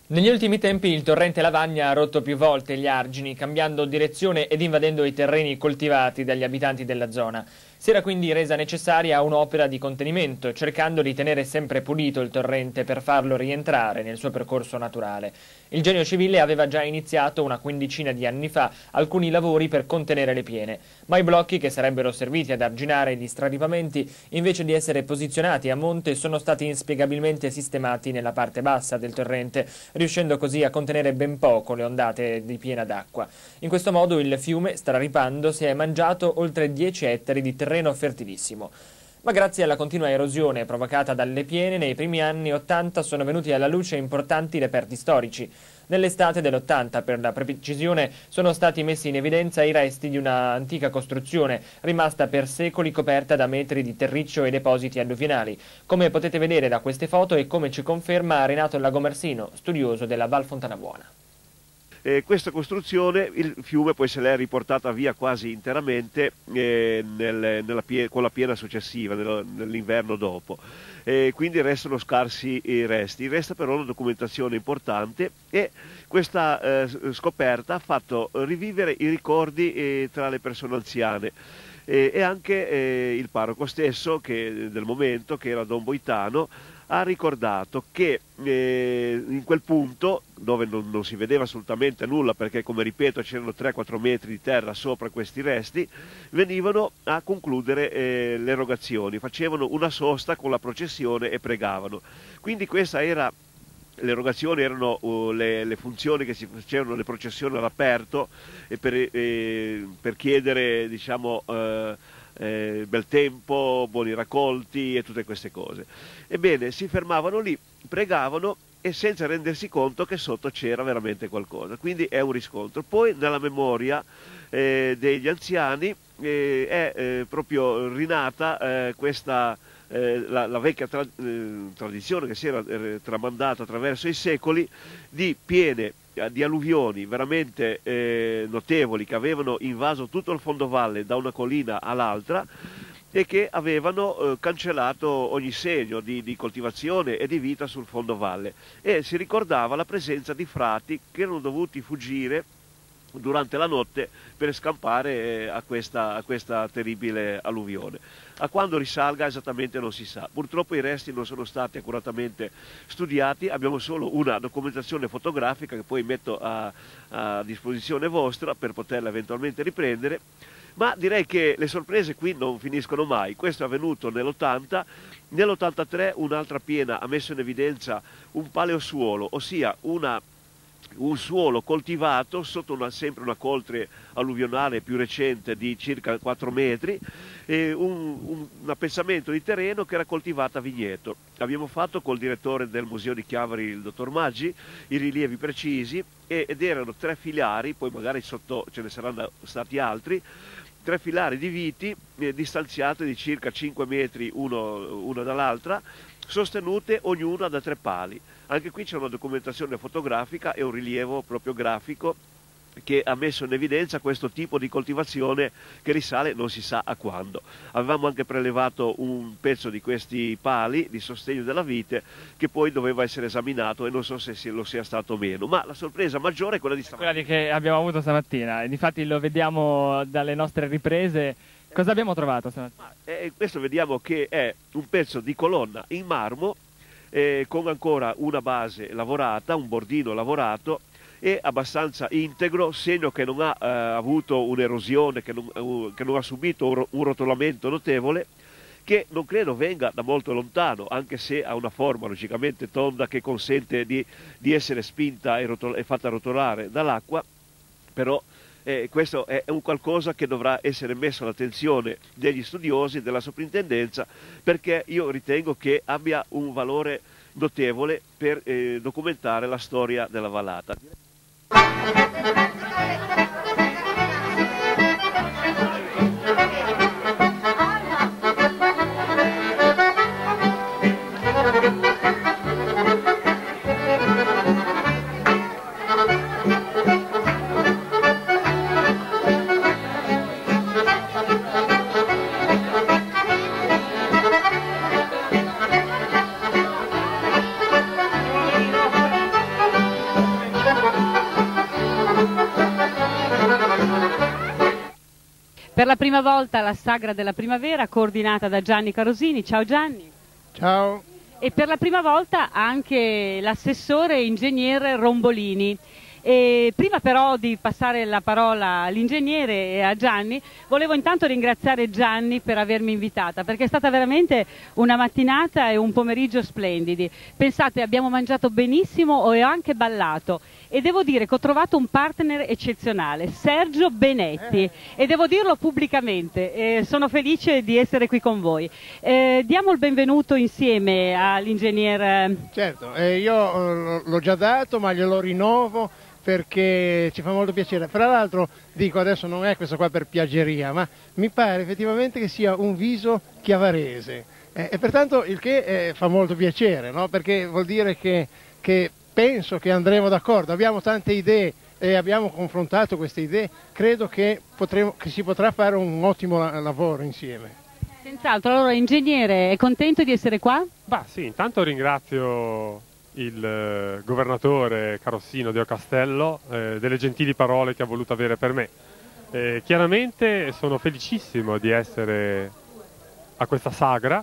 Negli ultimi tempi il torrente Lavagna ha rotto più volte gli argini, cambiando direzione ed invadendo i terreni coltivati dagli abitanti della zona. Si era quindi resa necessaria un'opera di contenimento, cercando di tenere sempre pulito il torrente per farlo rientrare nel suo percorso naturale. Il Genio Civile aveva già iniziato una quindicina di anni fa alcuni lavori per contenere le piene, ma i blocchi che sarebbero serviti ad arginare gli straripamenti, invece di essere posizionati a monte, sono stati inspiegabilmente sistemati nella parte bassa del torrente, riuscendo così a contenere ben poco le ondate di piena d'acqua. In questo modo il fiume, straripando, si è mangiato oltre 10 ettari di terreno fertilissimo. Ma grazie alla continua erosione provocata dalle piene, nei primi anni 80 sono venuti alla luce importanti reperti storici. Nell'estate dell'80, per la precisione, sono stati messi in evidenza i resti di una antica costruzione, rimasta per secoli coperta da metri di terriccio e depositi alluvionali, come potete vedere da queste foto e come ci conferma Renato Lagomarsino, studioso della Val Fontanabuona. Questa costruzione, il fiume poi se l'è riportata via quasi interamente con la piena successiva, nell'inverno dopo. Quindi restano scarsi i resti. Resta però una documentazione importante e questa scoperta ha fatto rivivere i ricordi tra le persone anziane. E anche il parroco stesso del momento, che era Don Boitano, ha ricordato che in quel punto, dove non si vedeva assolutamente nulla, perché come ripeto c'erano 3-4 metri di terra sopra questi resti, venivano a concludere le erogazioni, facevano una sosta con la processione e pregavano. Quindi questa era... Le erogazioni erano le funzioni che si facevano, le processioni all'aperto per chiedere, diciamo, bel tempo, buoni raccolti e tutte queste cose. Ebbene, si fermavano lì, pregavano e senza rendersi conto che sotto c'era veramente qualcosa. Quindi è un riscontro. Poi nella memoria degli anziani è proprio rinata questa... La vecchia tradizione che si era tramandata attraverso i secoli di piene di alluvioni veramente notevoli che avevano invaso tutto il fondovalle da una collina all'altra e che avevano cancellato ogni segno di coltivazione e di vita sul fondovalle, e si ricordava la presenza di frati che erano dovuti fuggire durante la notte per scampare a questa terribile alluvione. A quando risalga esattamente non si sa. Purtroppo i resti non sono stati accuratamente studiati, abbiamo solo una documentazione fotografica che poi metto a disposizione vostra per poterla eventualmente riprendere, ma direi che le sorprese qui non finiscono mai. Questo è avvenuto nell'80, nell'83 un'altra piena ha messo in evidenza un paleosuolo, ossia un suolo coltivato sotto sempre una coltre alluvionale più recente di circa 4 metri, e un appezzamento di terreno che era coltivata a vigneto. Abbiamo fatto col direttore del Museo di Chiavari, il dottor Maggi, i rilievi precisi ed erano 3 filari, poi magari sotto ce ne saranno stati altri, 3 filari di viti distanziate di circa 5 metri una dall'altra, sostenute ognuna da 3 pali. Anche qui c'è una documentazione fotografica e un rilievo proprio grafico che ha messo in evidenza questo tipo di coltivazione che risale non si sa a quando. Avevamo anche prelevato un pezzo di questi pali di sostegno della vite che poi doveva essere esaminato e non so se lo sia stato o meno, ma la sorpresa maggiore è quella di stamattina. Quella che abbiamo avuto stamattina, e difatti lo vediamo dalle nostre riprese. Cosa abbiamo trovato stamattina? Questo vediamo che è un pezzo di colonna in marmo con ancora una base lavorata, un bordino lavorato e abbastanza integro, segno che non ha avuto un'erosione, che non ha subito un rotolamento notevole, che non credo venga da molto lontano, anche se ha una forma logicamente tonda che consente di essere spinta e fatta rotolare dall'acqua, però questo è un qualcosa che dovrà essere messo all'attenzione degli studiosi, della soprintendenza, perché io ritengo che abbia un valore notevole per documentare la storia della vallata. Per la prima volta la Sagra della Primavera, coordinata da Gianni Carosini. Ciao Gianni. Ciao. E per la prima volta anche l'assessore ingegnere Rombolini. E prima però di passare la parola all'ingegnere e a Gianni, volevo intanto ringraziare Gianni per avermi invitata, perché è stata veramente una mattinata e un pomeriggio splendidi. Pensate, abbiamo mangiato benissimo e ho anche ballato, e devo dire che ho trovato un partner eccezionale, Sergio Benetti, e devo dirlo pubblicamente, sono felice di essere qui con voi. Diamo il benvenuto insieme all'ingegnere. Certo, io l'ho già dato, ma glielo rinnovo perché ci fa molto piacere. Fra l'altro dico, adesso non è questo qua per piaggeria, ma mi pare effettivamente che sia un viso chiavarese, e pertanto il che fa molto piacere, no? Perché vuol dire che penso che andremo d'accordo. Abbiamo tante idee e abbiamo confrontato queste idee, credo che si potrà fare un ottimo lavoro insieme. Senz'altro. Allora, ingegnere, è contento di essere qua? Bah sì, intanto ringrazio il governatore Carossino Deo Castello delle gentili parole che ha voluto avere per me. Chiaramente sono felicissimo di essere a questa sagra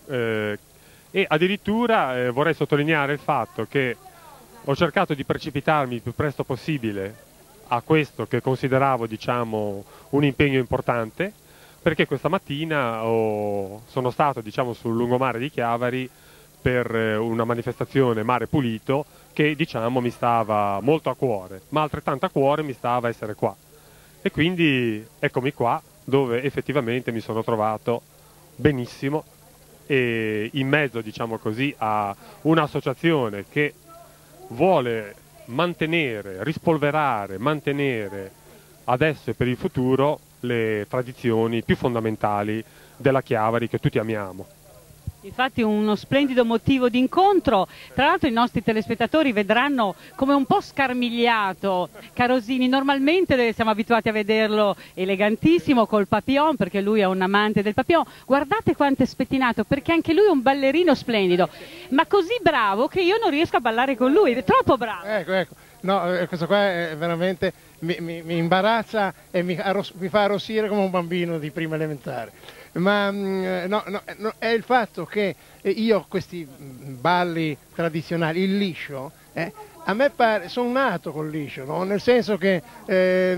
e addirittura vorrei sottolineare il fatto che ho cercato di precipitarmi il più presto possibile a questo che consideravo, diciamo, un impegno importante, perché questa mattina sono stato, diciamo, sul lungomare di Chiavari per una manifestazione Mare Pulito che, diciamo, mi stava molto a cuore, ma altrettanto a cuore mi stava essere qua. E quindi eccomi qua, dove effettivamente mi sono trovato benissimo, e in mezzo, diciamo così, a un'associazione che vuole mantenere, rispolverare, mantenere adesso e per il futuro le tradizioni più fondamentali della Chiavari che tutti amiamo. Infatti uno splendido motivo di incontro. Tra l'altro i nostri telespettatori vedranno come un po' scarmigliato Carosini. Normalmente siamo abituati a vederlo elegantissimo col papillon, perché lui è un amante del papillon. Guardate quanto è spettinato, perché anche lui è un ballerino splendido, ma così bravo che io non riesco a ballare con lui, è troppo bravo. Ecco. No, questo qua è veramente mi imbarazza e mi fa arrossire come un bambino di prima elementare. Ma no, è il fatto che io questi balli tradizionali, il liscio, a me pare, sono nato col liscio, no? Nel senso che è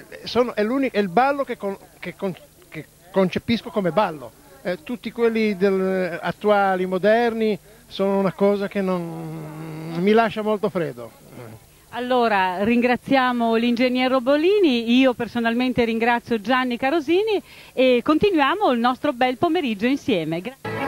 il ballo che concepisco come ballo. Tutti quelli attuali, moderni, sono una cosa che non mi lascia molto freddo. Allora, ringraziamo l'ingegnere Rombolini, io personalmente ringrazio Gianni Carosini e continuiamo il nostro bel pomeriggio insieme.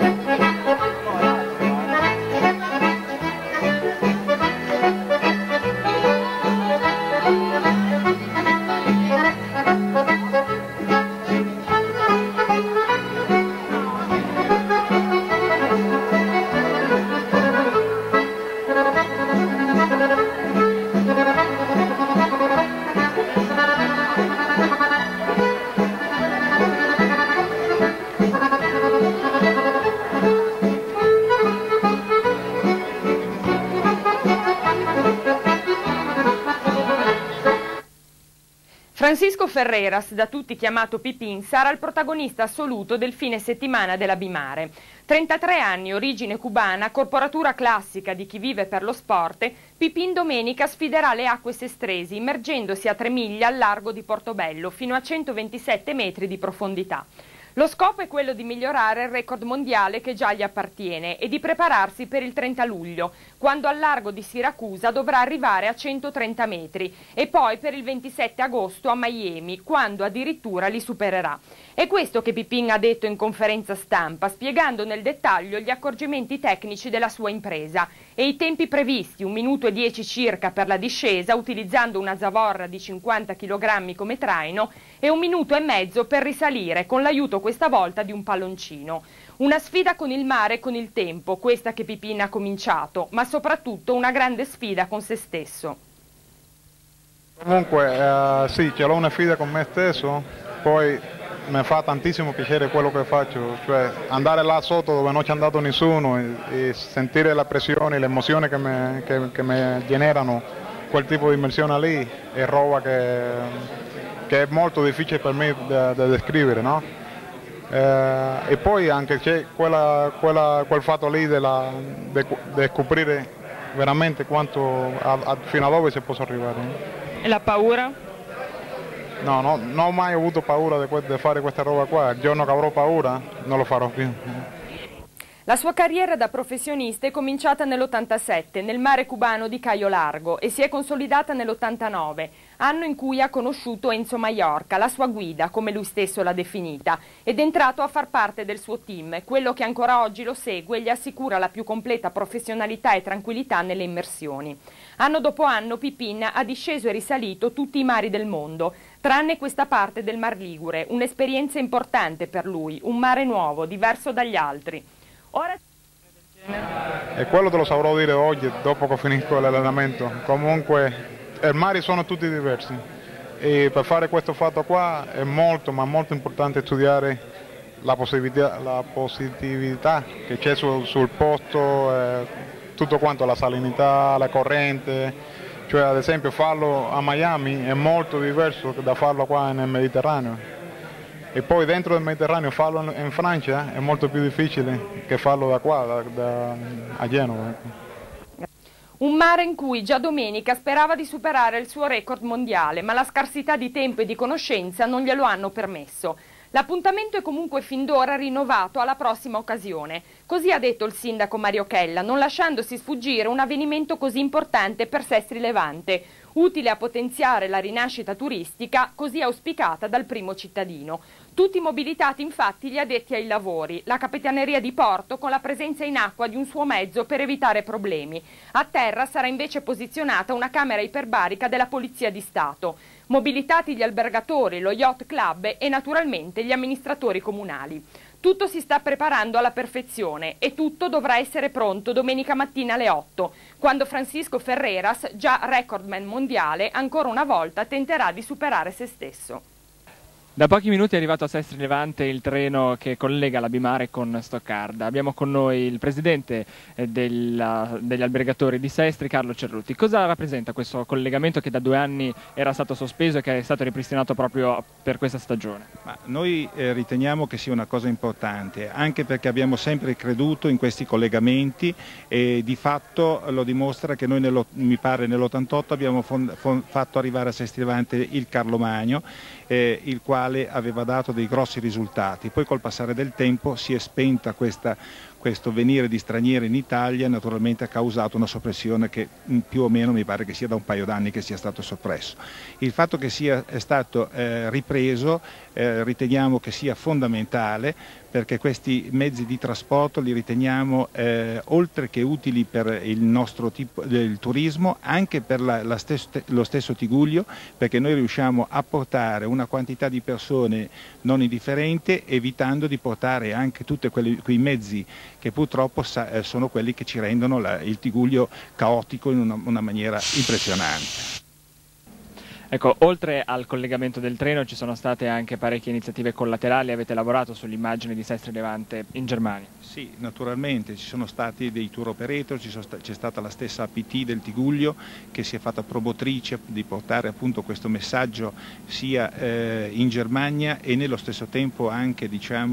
Francisco Ferreras, da tutti chiamato Pipin, sarà il protagonista assoluto del fine settimana della Bimare. 33 anni, origine cubana, corporatura classica di chi vive per lo sport, Pipin domenica sfiderà le acque sestresi, immergendosi a 3 miglia al largo di Portobello, fino a 127 metri di profondità. Lo scopo è quello di migliorare il record mondiale che già gli appartiene e di prepararsi per il 30 luglio, quando al largo di Siracusa dovrà arrivare a 130 metri, e poi per il 27 agosto a Miami, quando addirittura li supererà. È questo che Pipin ha detto in conferenza stampa, spiegando nel dettaglio gli accorgimenti tecnici della sua impresa e i tempi previsti, 1 minuto e 10 circa per la discesa, utilizzando una zavorra di 50 kg come traino, e 1 minuto e mezzo per risalire, con l'aiuto questa volta di un palloncino. Una sfida con il mare e con il tempo, questa che Pipin ha cominciato, ma soprattutto una grande sfida con se stesso. Comunque sì, ce l'ho una sfida con me stesso, poi mi fa tantissimo piacere quello che faccio, cioè andare là sotto dove non c'è andato nessuno e sentire la pressione, le emozioni che mi generano quel tipo di immersione lì, è roba che è molto difficile per me da descrivere, no? E poi anche c'è quel fatto lì di scoprire veramente fino a dove si può arrivare. E la paura? No, non ho mai avuto paura di fare questa roba qua. Il giorno che avrò paura non lo farò più. La sua carriera da professionista è cominciata nell'87 nel mare cubano di Cayo Largo e si è consolidata nell'89, anno in cui ha conosciuto Enzo Maiorca, la sua guida, come lui stesso l'ha definita, ed è entrato a far parte del suo team. Quello che ancora oggi lo segue e gli assicura la più completa professionalità e tranquillità nelle immersioni. Anno dopo anno Pipin ha disceso e risalito tutti i mari del mondo, tranne questa parte del Mar Ligure, un'esperienza importante per lui, un mare nuovo, diverso dagli altri. Ora... E quello te lo saprò dire oggi, dopo che finisco l'allenamento. Comunque i mari sono tutti diversi e per fare questo fatto qua è molto, ma molto importante studiare la positività che c'è sul posto, tutto quanto, la salinità, la corrente. Cioè ad esempio farlo a Miami è molto diverso da farlo qua nel Mediterraneo. E poi dentro del Mediterraneo farlo in Francia è molto più difficile che farlo da qua, a Genova. Un mare in cui già domenica sperava di superare il suo record mondiale, ma la scarsità di tempo e di conoscenza non glielo hanno permesso. L'appuntamento è comunque fin d'ora rinnovato alla prossima occasione. Così ha detto il sindaco Mario Chella, non lasciandosi sfuggire un avvenimento così importante per Sestri Levante, utile a potenziare la rinascita turistica così auspicata dal primo cittadino. Tutti mobilitati infatti gli addetti ai lavori, la Capitaneria di Porto con la presenza in acqua di un suo mezzo per evitare problemi. A terra sarà invece posizionata una camera iperbarica della Polizia di Stato. Mobilitati gli albergatori, lo yacht club e naturalmente gli amministratori comunali. Tutto si sta preparando alla perfezione e tutto dovrà essere pronto domenica mattina alle 8, quando Francisco Ferreras, già recordman mondiale, ancora una volta tenterà di superare se stesso. Da pochi minuti è arrivato a Sestri Levante il treno che collega la Bimare con Stoccarda. Abbiamo con noi il presidente degli albergatori di Sestri, Carlo Cerruti. Cosa rappresenta questo collegamento che da 2 anni era stato sospeso e che è stato ripristinato proprio per questa stagione? Ma noi riteniamo che sia una cosa importante, anche perché abbiamo sempre creduto in questi collegamenti e di fatto lo dimostra che noi mi pare nell'88 abbiamo fatto arrivare a Sestri Levante il Carlo Magno, il quale aveva dato dei grossi risultati. Poi col passare del tempo si è spenta questo venire di stranieri in Italia e naturalmente ha causato una soppressione che più o meno mi pare che sia da un paio d'anni che sia stato soppresso. Il fatto che sia stato ripreso riteniamo che sia fondamentale, perché questi mezzi di trasporto li riteniamo oltre che utili per il nostro tipo del turismo, anche per lo stesso Tigullio, perché noi riusciamo a portare una quantità di persone non indifferente, evitando di portare anche tutti quei mezzi che purtroppo sono quelli che ci rendono il Tigullio caotico in una maniera impressionante. Ecco, oltre al collegamento del treno ci sono state anche parecchie iniziative collaterali, avete lavorato sull'immagine di Sestri Levante in Germania? Sì, naturalmente, ci sono stati dei tour operator, c'è stata la stessa APT del Tigullio che si è fatta promotrice di portare appunto questo messaggio sia in Germania e nello stesso tempo anche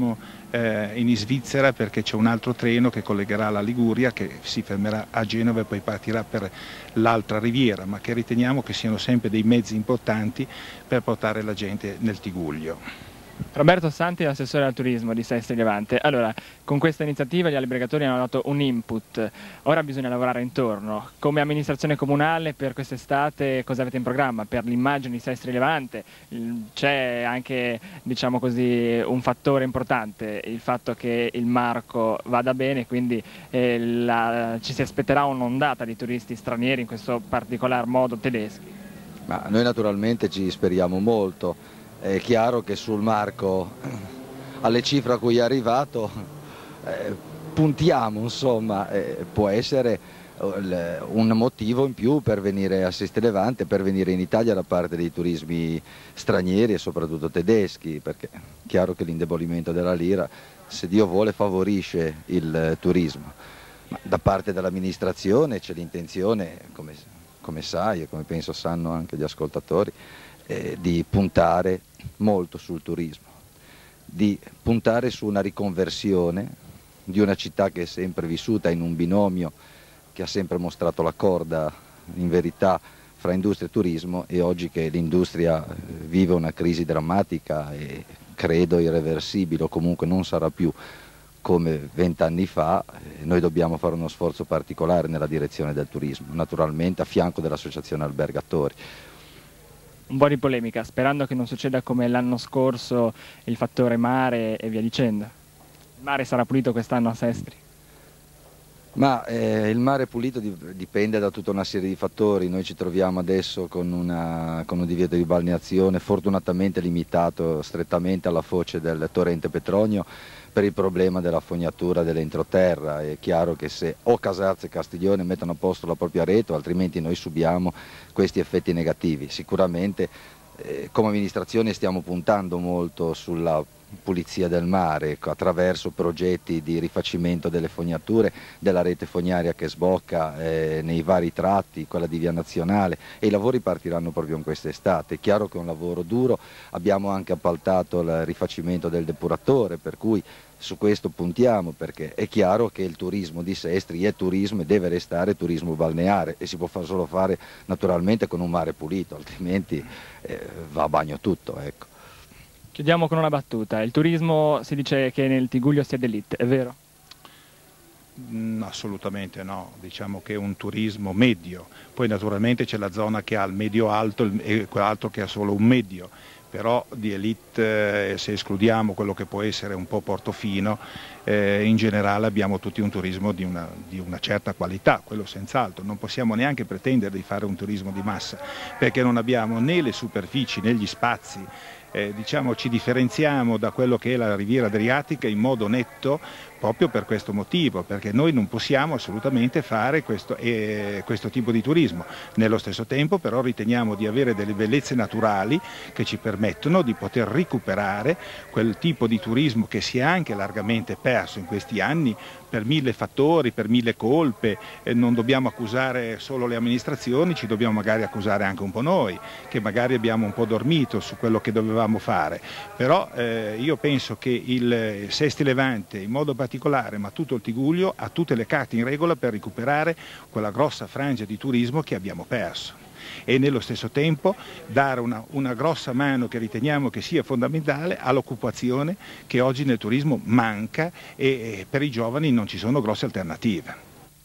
in Svizzera, perché c'è un altro treno che collegherà la Liguria, che si fermerà a Genova e poi partirà per l'altra riviera, ma che riteniamo che siano sempre dei mezzi importanti per portare la gente nel Tigullio. Roberto Santi, assessore al turismo di Sestri Levante. Allora, con questa iniziativa gli albergatori hanno dato un input, ora bisogna lavorare intorno. Come amministrazione comunale per quest'estate cosa avete in programma? Per l'immagine di Sestri Levante c'è anche, diciamo così, un fattore importante, il fatto che il marco vada bene, quindi ci si aspetterà un'ondata di turisti stranieri, in questo particolar modo tedeschi. Ma noi naturalmente ci speriamo molto. È chiaro che sul marco, alle cifre a cui è arrivato, puntiamo, insomma, può essere un motivo in più per venire a Sestri Levante, per venire in Italia da parte dei turismi stranieri e soprattutto tedeschi, perché è chiaro che l'indebolimento della lira, se Dio vuole, favorisce il turismo. Ma da parte dell'amministrazione c'è l'intenzione, come sai e come penso sanno anche gli ascoltatori, di puntare molto sul turismo, di puntare su una riconversione di una città che è sempre vissuta in un binomio che ha sempre mostrato la corda, in verità, fra industria e turismo, e oggi che l'industria vive una crisi drammatica e credo irreversibile, o comunque non sarà più come 20 anni fa, noi dobbiamo fare uno sforzo particolare nella direzione del turismo, naturalmente a fianco dell'associazione albergatori. Un po' di polemica, sperando che non succeda come l'anno scorso il fattore mare e via dicendo. Il mare sarà pulito quest'anno a Sestri? Ma il mare pulito dipende da tutta una serie di fattori. Noi ci troviamo adesso con un divieto di balneazione fortunatamente limitato strettamente alla foce del torrente Petronio per il problema della fognatura dell'entroterra. È chiaro che se o Casarza e Castiglione mettono a posto la propria rete, altrimenti noi subiamo questi effetti negativi. Sicuramente come amministrazione stiamo puntando molto sulla pulizia del mare attraverso progetti di rifacimento delle fognature della rete fognaria che sbocca nei vari tratti, quella di Via Nazionale, e i lavori partiranno proprio in quest'estate. È chiaro che è un lavoro duro, abbiamo anche appaltato il rifacimento del depuratore, per cui su questo puntiamo, perché è chiaro che il turismo di Sestri è turismo e deve restare turismo balneare, e si può solo fare naturalmente con un mare pulito, altrimenti va a bagno tutto, ecco. Chiudiamo con una battuta. Il turismo si dice che nel Tigullio sia d'élite, è vero? Assolutamente no, diciamo che è un turismo medio, poi naturalmente c'è la zona che ha il medio alto e quell'altro che ha solo un medio, però di élite, se escludiamo quello che può essere un po' Portofino, in generale abbiamo tutti un turismo di una certa qualità, quello senz'altro. Non possiamo neanche pretendere di fare un turismo di massa, perché non abbiamo né le superfici né gli spazi. Diciamo, ci differenziamo da quello che è la riviera adriatica in modo netto proprio per questo motivo, perché noi non possiamo assolutamente fare questo tipo di turismo. Nello stesso tempo però riteniamo di avere delle bellezze naturali che ci permettono di poter recuperare quel tipo di turismo che si è anche largamente perso in questi anni per 1000 fattori, per 1000 colpe. Non dobbiamo accusare solo le amministrazioni, ci dobbiamo magari accusare anche un po' noi, che magari abbiamo un po' dormito su quello che dovevamo fare. Però io penso che il Sestri Levante in modo particolare, ma tutto il Tigullio, ha tutte le carte in regola per recuperare quella grossa frangia di turismo che abbiamo perso, e nello stesso tempo dare una grossa mano che riteniamo che sia fondamentale all'occupazione che oggi nel turismo manca, e per i giovani non ci sono grosse alternative.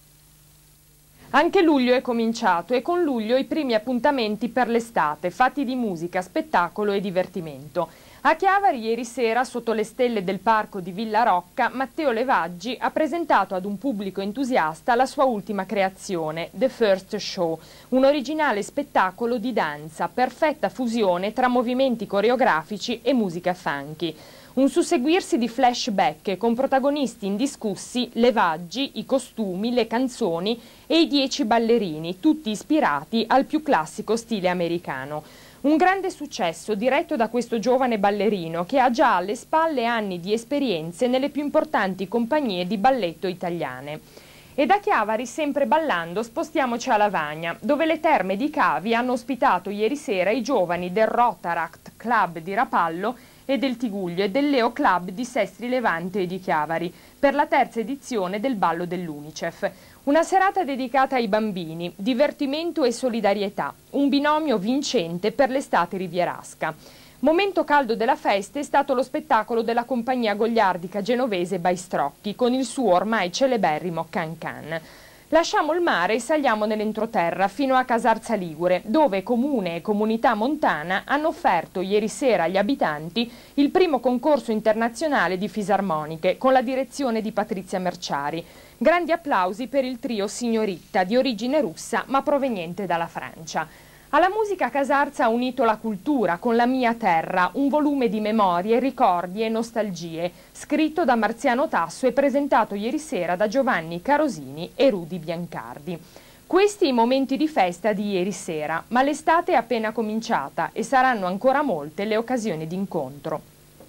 Anche luglio è cominciato e con luglio i primi appuntamenti per l'estate, fatti di musica, spettacolo e divertimento. A Chiavari ieri sera, sotto le stelle del parco di Villa Rocca, Matteo Levaggi ha presentato ad un pubblico entusiasta la sua ultima creazione, The First Show, un originale spettacolo di danza, perfetta fusione tra movimenti coreografici e musica funky. Un susseguirsi di flashback con protagonisti indiscussi, Levaggi, i costumi, le canzoni e i 10 ballerini, tutti ispirati al più classico stile americano. Un grande successo diretto da questo giovane ballerino che ha già alle spalle anni di esperienze nelle più importanti compagnie di balletto italiane. E da Chiavari, sempre ballando, spostiamoci a Lavagna, dove le terme di Cavi hanno ospitato ieri sera i giovani del Rotaract Club di Rapallo e del Tigullio e del Leo Club di Sestri Levante e di Chiavari per la terza edizione del ballo dell'Unicef. Una serata dedicata ai bambini, divertimento e solidarietà, un binomio vincente per l'estate rivierasca. Momento caldo della festa è stato lo spettacolo della compagnia goliardica genovese Baistrocchi con il suo ormai celeberrimo Can Can. Lasciamo il mare e saliamo nell'entroterra fino a Casarza Ligure, dove comune e comunità montana hanno offerto ieri sera agli abitanti il primo concorso internazionale di fisarmoniche con la direzione di Patrizia Merciari. Grandi applausi per il trio Signorita, di origine russa ma proveniente dalla Francia. Alla musica Casarza ha unito la cultura con La mia terra, un volume di memorie, ricordi e nostalgie, scritto da Marziano Tasso e presentato ieri sera da Giovanni Carosini e Rudy Biancardi. Questi i momenti di festa di ieri sera, ma l'estate è appena cominciata e saranno ancora molte le occasioni d'incontro.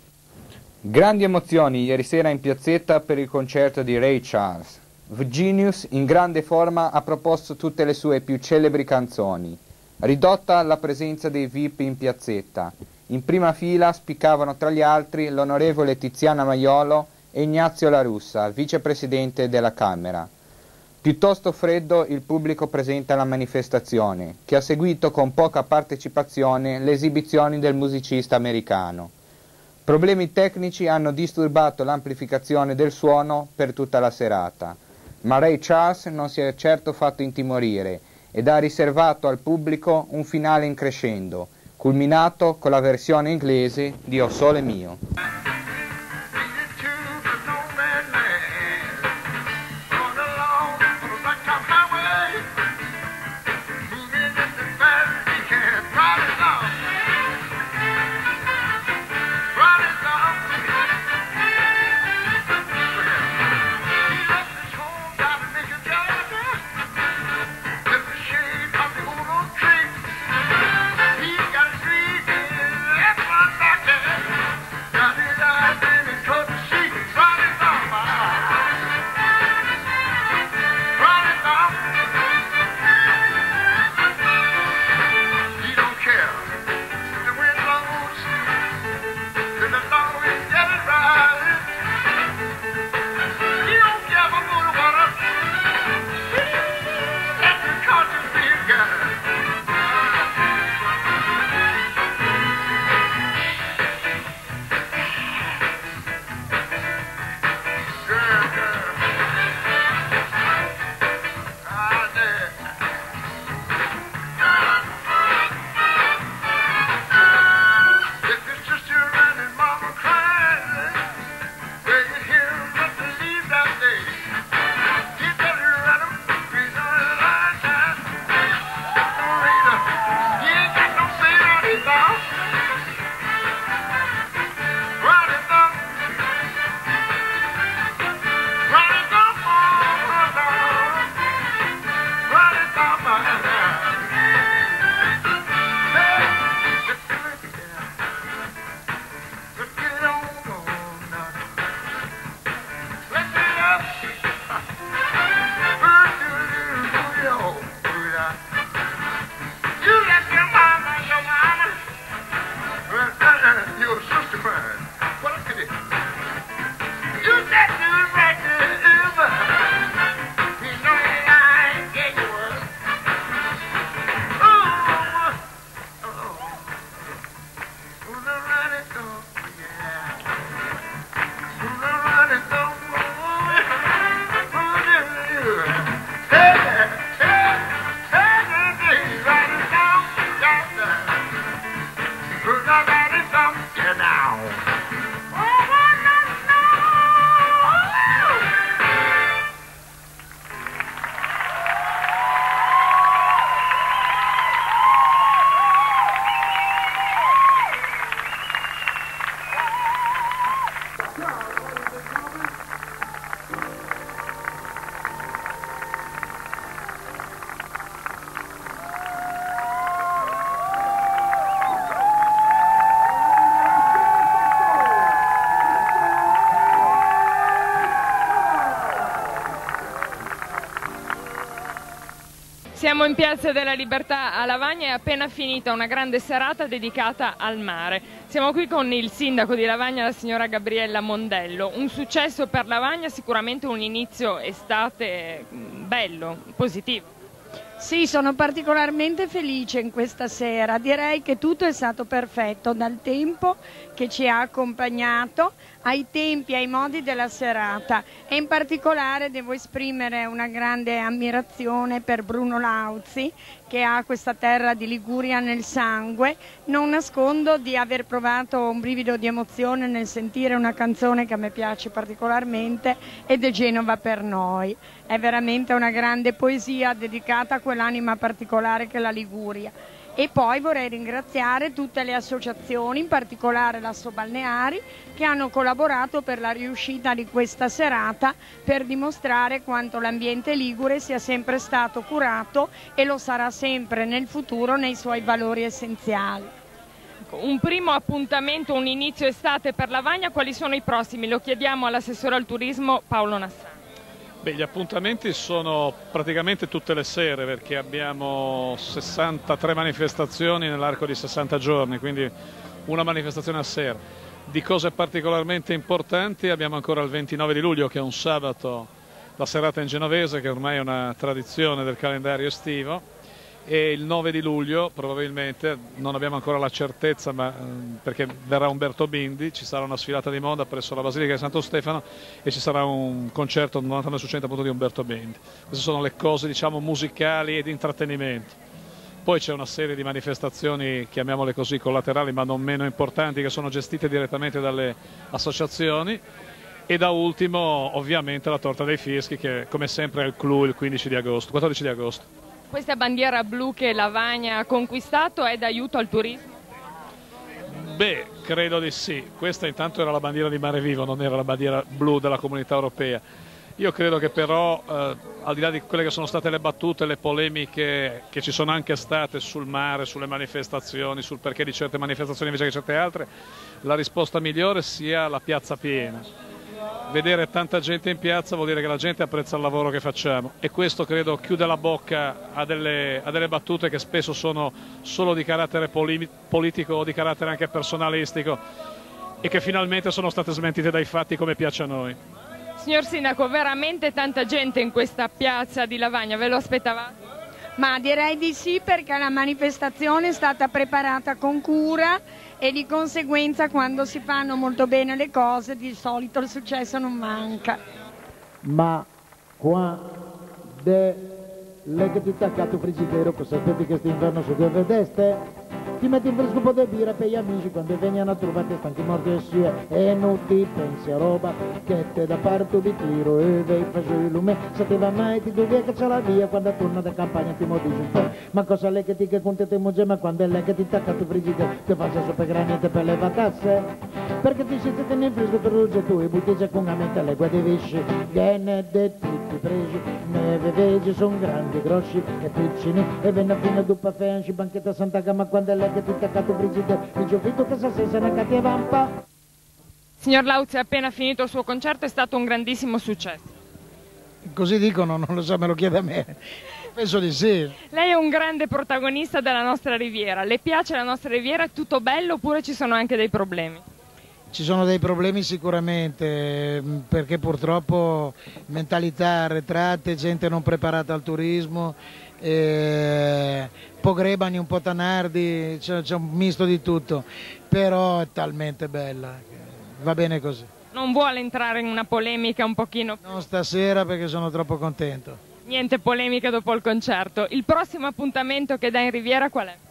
Grandi emozioni ieri sera in piazzetta per il concerto di Ray Charles. V Genius, in grande forma, ha proposto tutte le sue più celebri canzoni. Ridotta la presenza dei VIP in piazzetta. In prima fila spiccavano tra gli altri l'onorevole Tiziana Maiolo e Ignazio La Russa, vicepresidente della Camera. Piuttosto freddo il pubblico presente alla manifestazione, che ha seguito con poca partecipazione le esibizioni del musicista americano. Problemi tecnici hanno disturbato l'amplificazione del suono per tutta la serata, ma Ray Charles non si è certo fatto intimorire ed ha riservato al pubblico un finale in crescendo, culminato con la versione inglese di O Sole Mio. Siamo in Piazza della Libertà a Lavagna, è appena finita una grande serata dedicata al mare. Siamo qui con il sindaco di Lavagna, la signora Gabriella Mondello. Un successo per Lavagna, sicuramente un inizio estate bello, positivo. Sì, sono particolarmente felice in questa sera, direi che tutto è stato perfetto, dal tempo che ci ha accompagnato ai tempi, ai modi della serata, e in particolare devo esprimere una grande ammirazione per Bruno Lauzi, che ha questa terra di Liguria nel sangue. Non nascondo di aver provato un brivido di emozione nel sentire una canzone che a me piace particolarmente, ed è Genova per noi. È veramente una grande poesia dedicata a quell'anima particolare che è la Liguria. E poi vorrei ringraziare tutte le associazioni, in particolare l'Assobalneari, che hanno collaborato per la riuscita di questa serata, per dimostrare quanto l'ambiente ligure sia sempre stato curato e lo sarà sempre nel futuro nei suoi valori essenziali. Un primo appuntamento, un inizio estate per Lavagna, quali sono i prossimi? Lo chiediamo all'assessore al turismo Paolo Nassano. Beh, gli appuntamenti sono praticamente tutte le sere, perché abbiamo 63 manifestazioni nell'arco di 60 giorni, quindi una manifestazione a sera. Di cose particolarmente importanti abbiamo ancora il 29 di luglio, che è un sabato, la serata in genovese, che ormai è una tradizione del calendario estivo, e il 9 di luglio probabilmente, non abbiamo ancora la certezza, ma perché verrà Umberto Bindi, ci sarà una sfilata di moda presso la Basilica di Santo Stefano e ci sarà un concerto 99 su 100 appunto di Umberto Bindi. Queste sono le cose, diciamo, musicali e di intrattenimento. Poi c'è una serie di manifestazioni, chiamiamole così, collaterali ma non meno importanti, che sono gestite direttamente dalle associazioni, e da ultimo ovviamente la torta dei fischi, che come sempre è il clou il 14 di agosto. Questa bandiera blu che Lavagna ha conquistato è d'aiuto al turismo? Beh, credo di sì. Questa intanto era la bandiera di Mare Vivo, non era la bandiera blu della Comunità Europea. Io credo che però, al di là di quelle che sono state le battute, le polemiche che ci sono anche state sul mare, sulle manifestazioni, sul perché di certe manifestazioni invece che certe altre, la risposta migliore sia la piazza piena. Vedere tanta gente in piazza vuol dire che la gente apprezza il lavoro che facciamo, e questo credo chiude la bocca a delle battute che spesso sono solo di carattere politico o di carattere anche personalistico, e che finalmente sono state smentite dai fatti, come piace a noi. Signor Sindaco, veramente tanta gente in questa piazza di Lavagna, ve lo aspettavate? Ma direi di sì, perché la manifestazione è stata preparata con cura e di conseguenza quando si fanno molto bene le cose di solito il successo non manca. Ma quando lei che ti attacca tu frigidaire, cosa aspetti che quest'inverno su due vedeste? Ti metti in fresco un po' di birra per gli amici quando vengono a trovare stanchi morti e sie, e non ti pensi a roba che te da parto di tiro e vei faccio il lume, sapeva mai ti dove che c'è la via quando torna da campagna ti modi un po', ma cosa lei che ti che conta te muge, ma quando è lei che ti attacca tu frigidaire ti faccia sopra granite per le vatasse, perché ti siete tenere in fresco per l'ugge tu e butteggia con la mente le guide visci, che ne de tutti pregi, ne vegi sono grandi, grossi e piccini, e venne fino a due fanci, banchetta Santa Gama quando è lei che ti ha attaccato frigidaire, mi giovito che se sei una cattiva vampa. Signor Lauzi, appena finito il suo concerto, è stato un grandissimo successo. Così dicono, non lo so, me lo chiede a me. Penso di sì. Lei è un grande protagonista della nostra riviera. Le piace la nostra riviera? È tutto bello oppure ci sono anche dei problemi? Ci sono dei problemi sicuramente, perché purtroppo mentalità arretrate, gente non preparata al turismo, un po' grebani, un po' tanardi, c'è un misto di tutto, però è talmente bella, va bene così. Non vuole entrare in una polemica un pochino? Non stasera perché sono troppo contento. Niente polemica dopo il concerto. Il prossimo appuntamento che dà in Riviera qual è?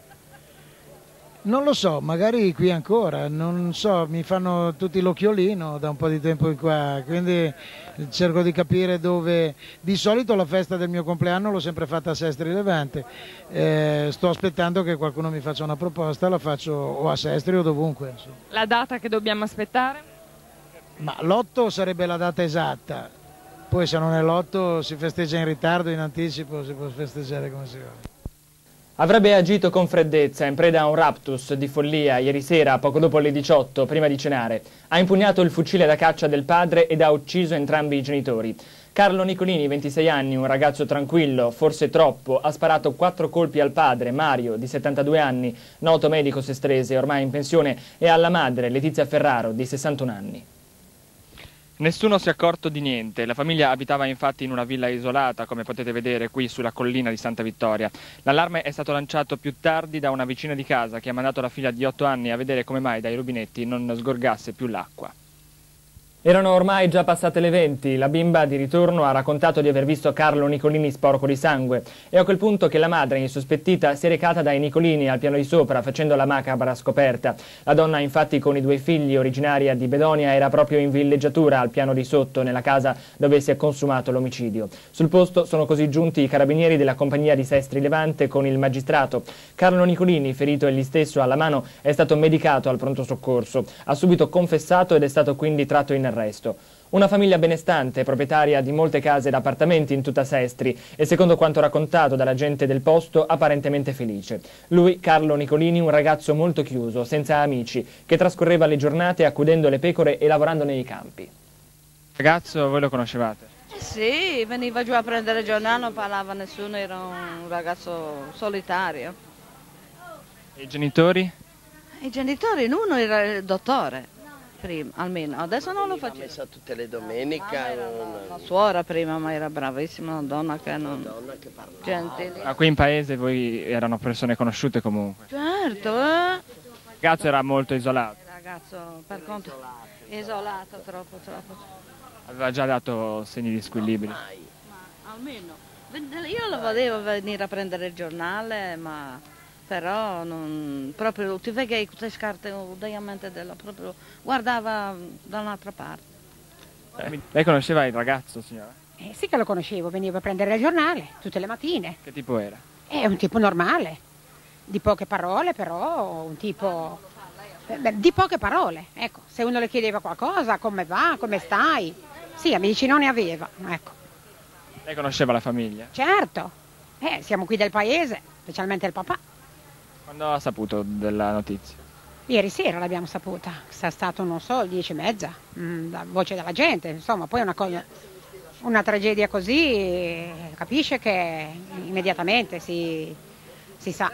Non lo so, magari qui ancora, non so, mi fanno tutti l'occhiolino da un po' di tempo in qua, quindi cerco di capire dove. Di solito la festa del mio compleanno l'ho sempre fatta a Sestri Levante, sto aspettando che qualcuno mi faccia una proposta, la faccio o a Sestri o dovunque. Insomma. La data che dobbiamo aspettare? Ma l'8 sarebbe la data esatta, poi se non è l'8 si festeggia in ritardo, in anticipo, si può festeggiare come si vuole. Avrebbe agito con freddezza, in preda a un raptus di follia, ieri sera, poco dopo le 18, prima di cenare. Ha impugnato il fucile da caccia del padre ed ha ucciso entrambi i genitori. Carlo Nicolini, 26 anni, un ragazzo tranquillo, forse troppo, ha sparato 4 colpi al padre, Mario, di 72 anni, noto medico sestrese, ormai in pensione, e alla madre, Letizia Ferraro, di 61 anni. Nessuno si è accorto di niente, la famiglia abitava infatti in una villa isolata, come potete vedere qui sulla collina di Santa Vittoria. L'allarme è stato lanciato più tardi da una vicina di casa che ha mandato la figlia di 8 anni a vedere come mai dai rubinetti non sgorgasse più l'acqua. Erano ormai già passate le 20, la bimba di ritorno ha raccontato di aver visto Carlo Nicolini sporco di sangue. È a quel punto che la madre, insospettita, si è recata dai Nicolini al piano di sopra facendo la macabra scoperta. La donna infatti con i 2 figli, originaria di Bedonia, era proprio in villeggiatura al piano di sotto, nella casa dove si è consumato l'omicidio. Sul posto sono così giunti i carabinieri della compagnia di Sestri Levante con il magistrato. Carlo Nicolini, ferito egli stesso alla mano, è stato medicato al pronto soccorso. Ha subito confessato ed è stato quindi tratto in arresto. Una famiglia benestante, proprietaria di molte case ed appartamenti in tutta Sestri e, secondo quanto raccontato dalla gente del posto, apparentemente felice. Lui, Carlo Nicolini, un ragazzo molto chiuso, senza amici, che trascorreva le giornate accudendo le pecore e lavorando nei campi. Ragazzo, voi lo conoscevate? Sì, veniva giù a prendere il giornale, non parlava nessuno, era un ragazzo solitario. E i genitori? I genitori, uno era il dottore, prima, almeno, adesso non lo faceva. Messa tutte le domeniche. La suora prima, ma era bravissima, una donna che non... gentile. Ma qui in paese voi erano persone conosciute comunque? Certo, Il ragazzo era molto isolato? Il ragazzo, per conto, isolato, troppo. Aveva già dato segni di squilibrio? Almeno, io lo vedevo venire a prendere il giornale, ma però non, proprio ti vedi queste scarpe ovviamente proprio guardava da un'altra parte. Lei conosceva il ragazzo, signora? Sì che lo conoscevo, veniva a prendere il giornale tutte le mattine. Che tipo era? È un tipo normale, di poche parole, però un tipo di poche parole, ecco. Se uno le chiedeva qualcosa, come va, come stai, sì, amici non ne aveva, ecco. Lei conosceva la famiglia? Certo, siamo qui del paese, specialmente il papà. Quando ha saputo della notizia? Ieri sera l'abbiamo saputa, è stato, non so, 10:30, la voce della gente, insomma, poi una tragedia così, capisce che immediatamente si sa.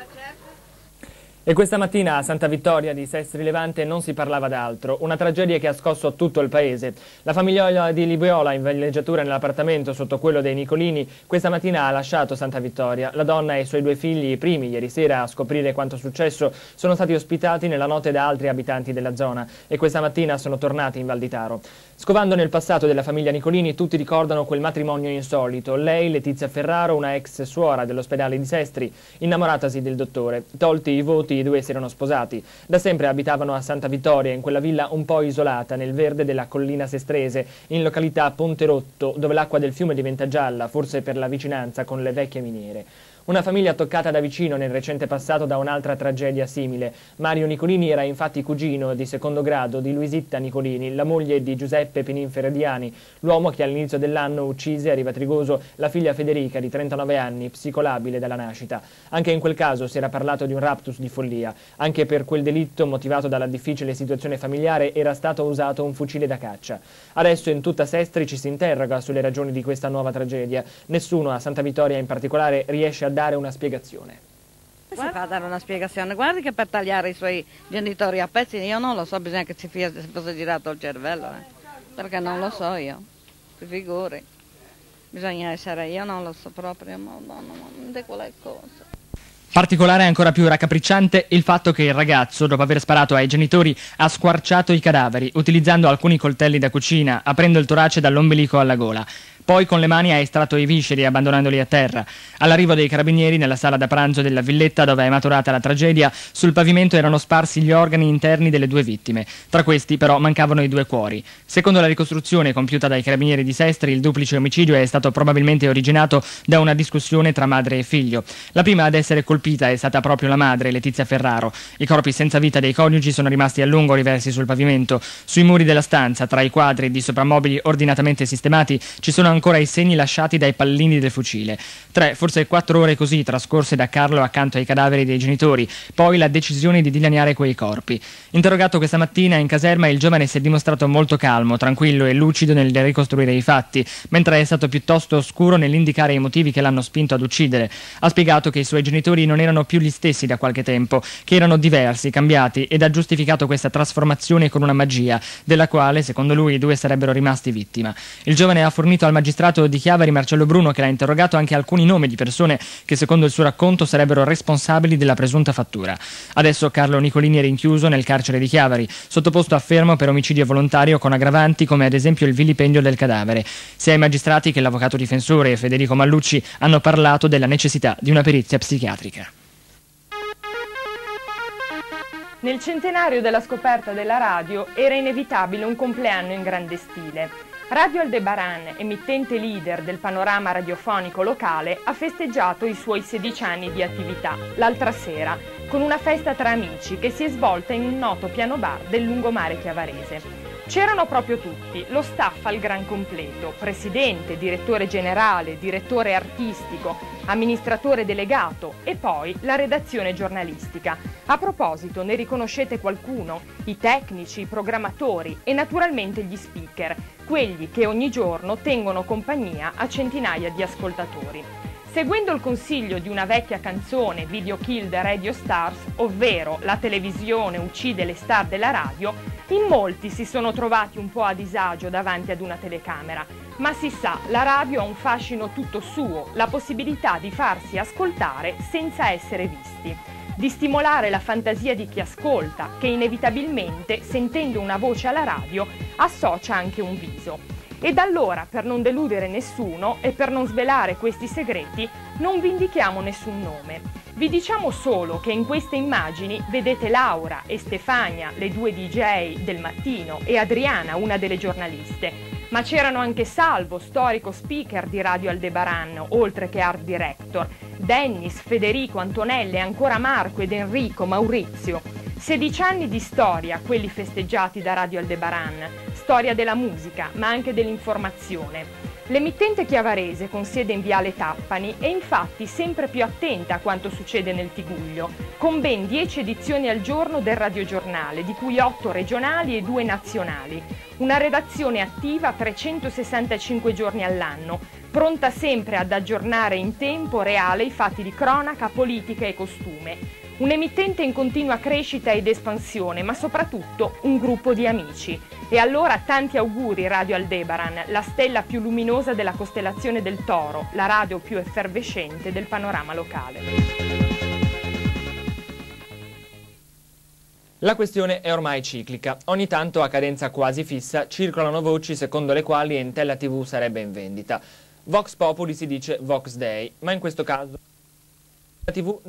E questa mattina a Santa Vittoria di Sestri Levante non si parlava d'altro, una tragedia che ha scosso tutto il paese. La famigliola di Libiola, in villeggiatura nell'appartamento sotto quello dei Nicolini, questa mattina ha lasciato Santa Vittoria. La donna e i suoi 2 figli, i primi ieri sera a scoprire quanto successo, sono stati ospitati nella notte da altri abitanti della zona e questa mattina sono tornati in Val di Taro. Scovando nel passato della famiglia Nicolini, tutti ricordano quel matrimonio insolito. Lei, Letizia Ferraro, una ex suora dell'ospedale di Sestri, innamoratasi del dottore. Tolti i voti, i 2 si erano sposati. Da sempre abitavano a Santa Vittoria, in quella villa un po' isolata, nel verde della collina sestrese, in località Ponte Rotto, dove l'acqua del fiume diventa gialla, forse per la vicinanza con le vecchie miniere. Una famiglia toccata da vicino nel recente passato da un'altra tragedia simile. Mario Nicolini era infatti cugino di secondo grado di Luisetta Nicolini, la moglie di Giuseppe Pininferediani, l'uomo che all'inizio dell'anno uccise a Rivatrigoso la figlia Federica di 39 anni, psicolabile dalla nascita. Anche in quel caso si era parlato di un raptus di follia. Anche per quel delitto, motivato dalla difficile situazione familiare, era stato usato un fucile da caccia. Adesso in tutta Sestri ci si interroga sulle ragioni di questa nuova tragedia. Nessuno, a Santa Vittoria in particolare, riesce a dare una spiegazione. Si fa a dare una spiegazione, guardi che per tagliare i suoi genitori a pezzi, io non lo so, bisogna che si fosse girato il cervello, perché non lo so io, si figuri, bisogna essere, io non lo so proprio, non di quelle cose. Particolare e ancora più raccapricciante il fatto che il ragazzo, dopo aver sparato ai genitori, ha squarciato i cadaveri, utilizzando alcuni coltelli da cucina, aprendo il torace dall'ombelico alla gola. Poi con le mani ha estratto i visceri, abbandonandoli a terra. All'arrivo dei carabinieri nella sala da pranzo della villetta dove è maturata la tragedia, sul pavimento erano sparsi gli organi interni delle 2 vittime. Tra questi però mancavano i 2 cuori. Secondo la ricostruzione compiuta dai carabinieri di Sestri, il duplice omicidio è stato probabilmente originato da una discussione tra madre e figlio. La prima ad essere colpita è stata proprio la madre, Letizia Ferraro. I corpi senza vita dei coniugi sono rimasti a lungo riversi sul pavimento. Sui muri della stanza, tra i quadri di soprammobili ordinatamente sistemati, ci sono ancora i segni lasciati dai pallini del fucile. 3, forse 4 ore così trascorse da Carlo accanto ai cadaveri dei genitori, poi la decisione di dilaniare quei corpi. Interrogato questa mattina in caserma, il giovane si è dimostrato molto calmo, tranquillo e lucido nel ricostruire i fatti, mentre è stato piuttosto oscuro nell'indicare i motivi che l'hanno spinto ad uccidere. Ha spiegato che i suoi genitori non erano più gli stessi da qualche tempo, che erano diversi, cambiati, ed ha giustificato questa trasformazione con una magia, della quale, secondo lui, i 2 sarebbero rimasti vittima. Il giovane ha fornito al magistrato di Chiavari, Marcello Bruno, che l'ha interrogato, anche alcuni nomi di persone che secondo il suo racconto sarebbero responsabili della presunta fattura. Adesso Carlo Nicolini è rinchiuso nel carcere di Chiavari, sottoposto a fermo per omicidio volontario con aggravanti come ad esempio il vilipendio del cadavere. Sia i magistrati che l'avvocato difensore e Federico Mallucci hanno parlato della necessità di una perizia psichiatrica. Nel centenario della scoperta della radio era inevitabile un compleanno in grande stile. Radio Aldebaran, emittente leader del panorama radiofonico locale, ha festeggiato i suoi 16 anni di attività l'altra sera con una festa tra amici che si è svolta in un noto piano bar del lungomare chiavarese. C'erano proprio tutti, lo staff al gran completo, presidente, direttore generale, direttore artistico, amministratore delegato e poi la redazione giornalistica. A proposito, ne riconoscete qualcuno? I tecnici, i programmatori e naturalmente gli speaker, quelli che ogni giorno tengono compagnia a centinaia di ascoltatori. Seguendo il consiglio di una vecchia canzone, Video Kill the Radio Stars, ovvero la televisione uccide le star della radio, in molti si sono trovati un po' a disagio davanti ad una telecamera. Ma si sa, la radio ha un fascino tutto suo, la possibilità di farsi ascoltare senza essere visti, di stimolare la fantasia di chi ascolta, che inevitabilmente, sentendo una voce alla radio, associa anche un viso. Ed allora, per non deludere nessuno e per non svelare questi segreti, non vi indichiamo nessun nome. Vi diciamo solo che in queste immagini vedete Laura e Stefania, le due DJ del mattino, e Adriana, una delle giornaliste. Ma c'erano anche Salvo, storico speaker di Radio Aldebaran, oltre che art director, Dennis, Federico, Antonelle, ancora Marco ed Enrico, Maurizio. 16 anni di storia, quelli festeggiati da Radio Aldebaran, storia della musica, ma anche dell'informazione. L'emittente chiavarese, con sede in Viale Tappani, è infatti sempre più attenta a quanto succede nel Tiguglio, con ben 10 edizioni al giorno del radiogiornale, di cui 8 regionali e 2 nazionali. Una redazione attiva 365 giorni all'anno, pronta sempre ad aggiornare in tempo reale i fatti di cronaca, politica e costume. Un emittente in continua crescita ed espansione, ma soprattutto un gruppo di amici. E allora tanti auguri Radio Aldebaran, la stella più luminosa della costellazione del Toro, la radio più effervescente del panorama locale. La questione è ormai ciclica. Ogni tanto, a cadenza quasi fissa, circolano voci secondo le quali Entella TV sarebbe in vendita. Vox Populi si dice Vox Dei, ma in questo caso la TV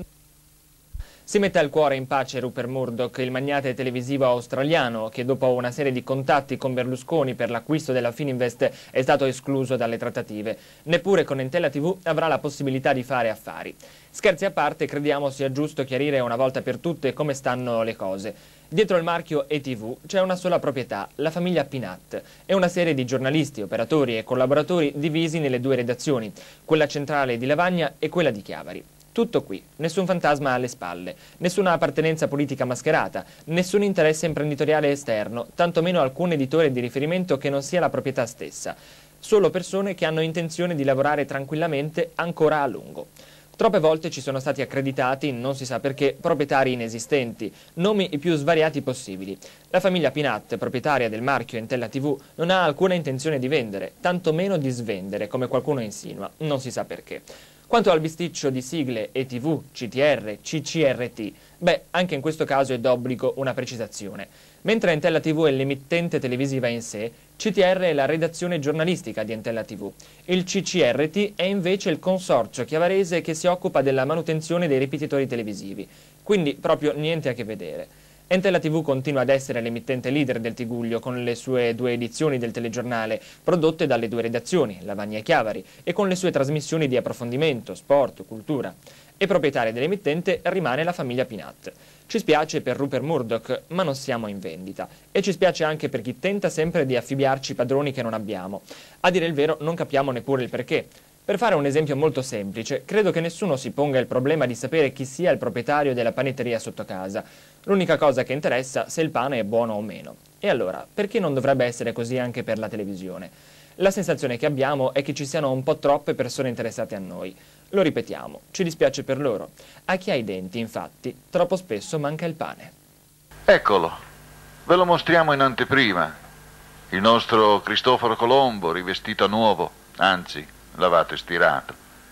si mette al cuore in pace Rupert Murdoch, il magnate televisivo australiano che dopo una serie di contatti con Berlusconi per l'acquisto della Fininvest è stato escluso dalle trattative. Neppure con Entella TV avrà la possibilità di fare affari. Scherzi a parte, crediamo sia giusto chiarire una volta per tutte come stanno le cose. Dietro il marchio ETV c'è una sola proprietà, la famiglia Pinat, e una serie di giornalisti, operatori e collaboratori divisi nelle due redazioni, quella centrale di Lavagna e quella di Chiavari. Tutto qui, nessun fantasma alle spalle, nessuna appartenenza politica mascherata, nessun interesse imprenditoriale esterno, tantomeno alcun editore di riferimento che non sia la proprietà stessa. Solo persone che hanno intenzione di lavorare tranquillamente ancora a lungo. Troppe volte ci sono stati accreditati, non si sa perché, proprietari inesistenti, nomi i più svariati possibili. La famiglia Pinat, proprietaria del marchio Entella TV, non ha alcuna intenzione di vendere, tantomeno di svendere, come qualcuno insinua, non si sa perché. Quanto al bisticcio di sigle ETV, CTR, CCRT, beh, anche in questo caso è d'obbligo una precisazione. Mentre Entella TV è l'emittente televisiva in sé, CTR è la redazione giornalistica di Entella TV. Il CCRT è invece il consorzio chiavarese che si occupa della manutenzione dei ripetitori televisivi. Quindi proprio niente a che vedere. Entella TV continua ad essere l'emittente leader del Tiguglio con le sue 2 edizioni del telegiornale prodotte dalle 2 redazioni, Lavagna e Chiavari, e con le sue trasmissioni di approfondimento, sport, cultura. E proprietaria dell'emittente rimane la famiglia Pinat. Ci spiace per Rupert Murdoch, ma non siamo in vendita. E ci spiace anche per chi tenta sempre di affibbiarci padroni che non abbiamo. A dire il vero non capiamo neppure il perché. Per fare un esempio molto semplice, credo che nessuno si ponga il problema di sapere chi sia il proprietario della panetteria sotto casa. L'unica cosa che interessa se il pane è buono o meno. E allora, perché non dovrebbe essere così anche per la televisione? La sensazione che abbiamo è che ci siano un po' troppe persone interessate a noi. Lo ripetiamo, ci dispiace per loro. A chi ha i denti, infatti, troppo spesso manca il pane. Eccolo, ve lo mostriamo in anteprima. Il nostro Cristoforo Colombo rivestito a nuovo, anzi, lavato e stirato.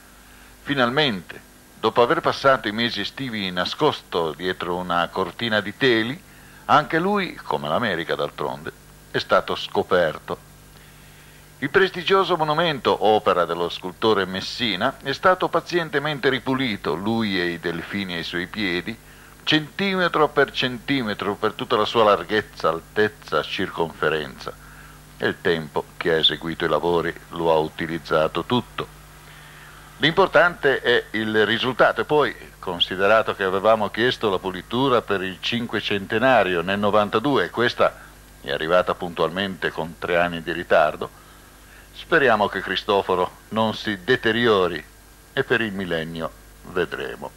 Finalmente, dopo aver passato i mesi estivi nascosto dietro una cortina di teli, anche lui, come l'America d'altronde, è stato scoperto. Il prestigioso monumento, opera dello scultore Messina, è stato pazientemente ripulito, lui e i delfini ai suoi piedi, centimetro per tutta la sua larghezza, altezza, circonferenza. E il tempo che ha eseguito i lavori lo ha utilizzato tutto. L'importante è il risultato e poi, considerato che avevamo chiesto la pulitura per il 500° nel 92, questa è arrivata puntualmente con 3 anni di ritardo, speriamo che Cristoforo non si deteriori e per il millennio vedremo.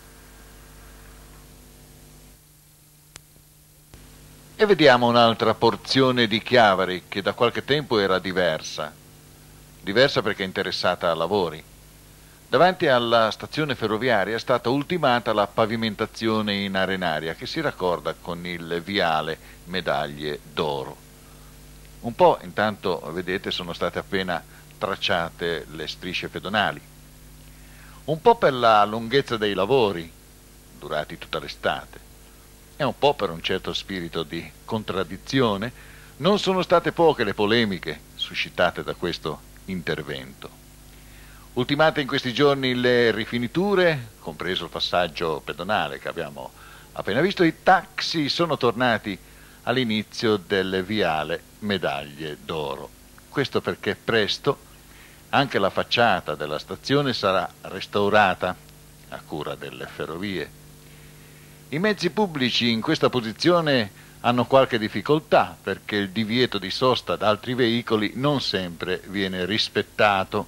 E vediamo un'altra porzione di Chiavari che da qualche tempo era diversa perché interessata a lavori. Davanti alla stazione ferroviaria è stata ultimata la pavimentazione in arenaria che si raccorda con il viale Medaglie d'Oro. Un po' intanto, vedete, sono state appena tracciate le strisce pedonali. Un po' per la lunghezza dei lavori, durati tutta l'estate, e un po' per un certo spirito di contraddizione, non sono state poche le polemiche suscitate da questo intervento. Ultimate in questi giorni le rifiniture, compreso il passaggio pedonale che abbiamo appena visto, i taxi sono tornati all'inizio del viale Medaglie d'Oro. Questo perché presto anche la facciata della stazione sarà restaurata a cura delle ferrovie. I mezzi pubblici in questa posizione hanno qualche difficoltà perché il divieto di sosta ad altri veicoli non sempre viene rispettato.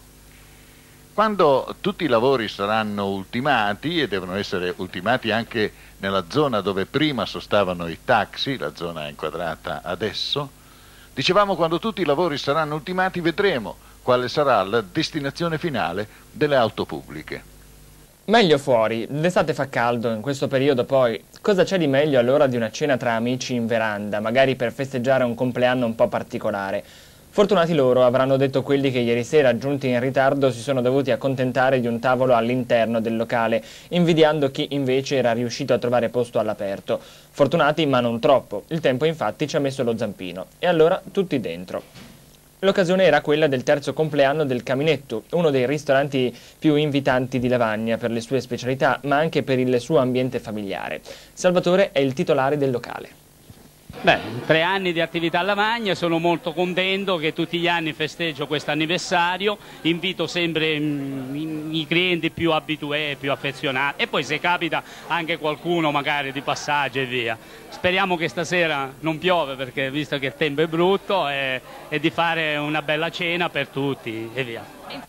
Quando tutti i lavori saranno ultimati, e devono essere ultimati anche nella zona dove prima sostavano i taxi, la zona inquadrata adesso, dicevamo quando tutti i lavori saranno ultimati vedremo quale sarà la destinazione finale delle auto pubbliche. Meglio fuori, l'estate fa caldo, in questo periodo poi cosa c'è di meglio allora di una cena tra amici in veranda, magari per festeggiare un compleanno un po' particolare. Fortunati loro, avranno detto quelli che ieri sera, giunti in ritardo, si sono dovuti accontentare di un tavolo all'interno del locale, invidiando chi invece era riuscito a trovare posto all'aperto. Fortunati ma non troppo, il tempo infatti ci ha messo lo zampino, e allora tutti dentro. L'occasione era quella del terzo compleanno del Caminetto, uno dei ristoranti più invitanti di Lavagna per le sue specialità, ma anche per il suo ambiente familiare. Salvatore è il titolare del locale. Beh, 3 anni di attività a Lavagna, sono molto contento che tutti gli anni festeggio questo anniversario, invito sempre i clienti più abituati, più affezionati, e poi se capita anche qualcuno magari di passaggio e via. Speriamo che stasera non piove perché visto che il tempo è brutto e di fare una bella cena per tutti e via.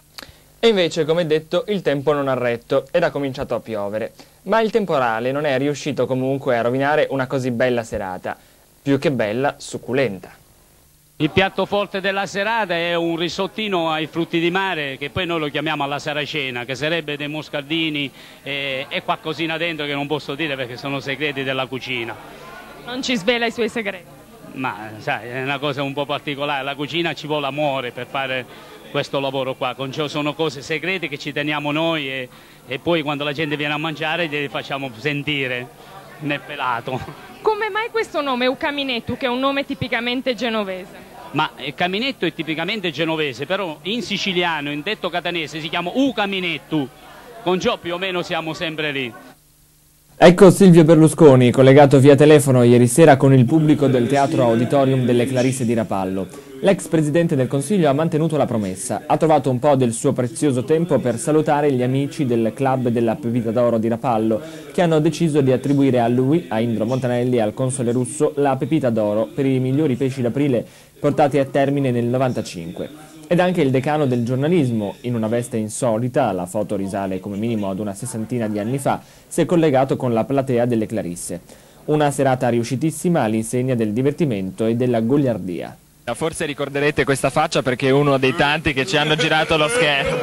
E invece, come detto, il tempo non ha retto ed ha cominciato a piovere, ma il temporale non è riuscito comunque a rovinare una così bella serata. Più che bella, succulenta. Il piatto forte della serata è un risottino ai frutti di mare, che poi noi lo chiamiamo alla saracena, che sarebbe dei moscardini e qualcosina dentro che non posso dire perché sono segreti della cucina. Non ci svela i suoi segreti? Ma sai, è una cosa un po' particolare, la cucina ci vuole amore per fare questo lavoro qua, sono cose segrete che ci teniamo noi e poi quando la gente viene a mangiare glieli facciamo sentire nel pelato. Come mai questo nome, Ucaminettu, che è un nome tipicamente genovese? Ma il caminetto è tipicamente genovese, però in siciliano, in detto catanese, si chiama Ucaminettu. Con ciò più o meno siamo sempre lì. Ecco Silvio Berlusconi, collegato via telefono ieri sera con il pubblico del Teatro Auditorium delle Clarisse di Rapallo. L'ex Presidente del Consiglio ha mantenuto la promessa, ha trovato un po' del suo prezioso tempo per salutare gli amici del club della Pepita d'Oro di Rapallo, che hanno deciso di attribuire a lui, a Indro Montanelli e al console russo la Pepita d'Oro per i migliori pesci d'aprile portati a termine nel 95. Ed anche il decano del giornalismo, in una veste insolita, la foto risale come minimo ad una 60 di anni fa, si è collegato con la platea delle Clarisse. Una serata riuscitissima all'insegna del divertimento e della goliardia. Forse ricorderete questa faccia perché è uno dei tanti che ci hanno girato lo scherzo.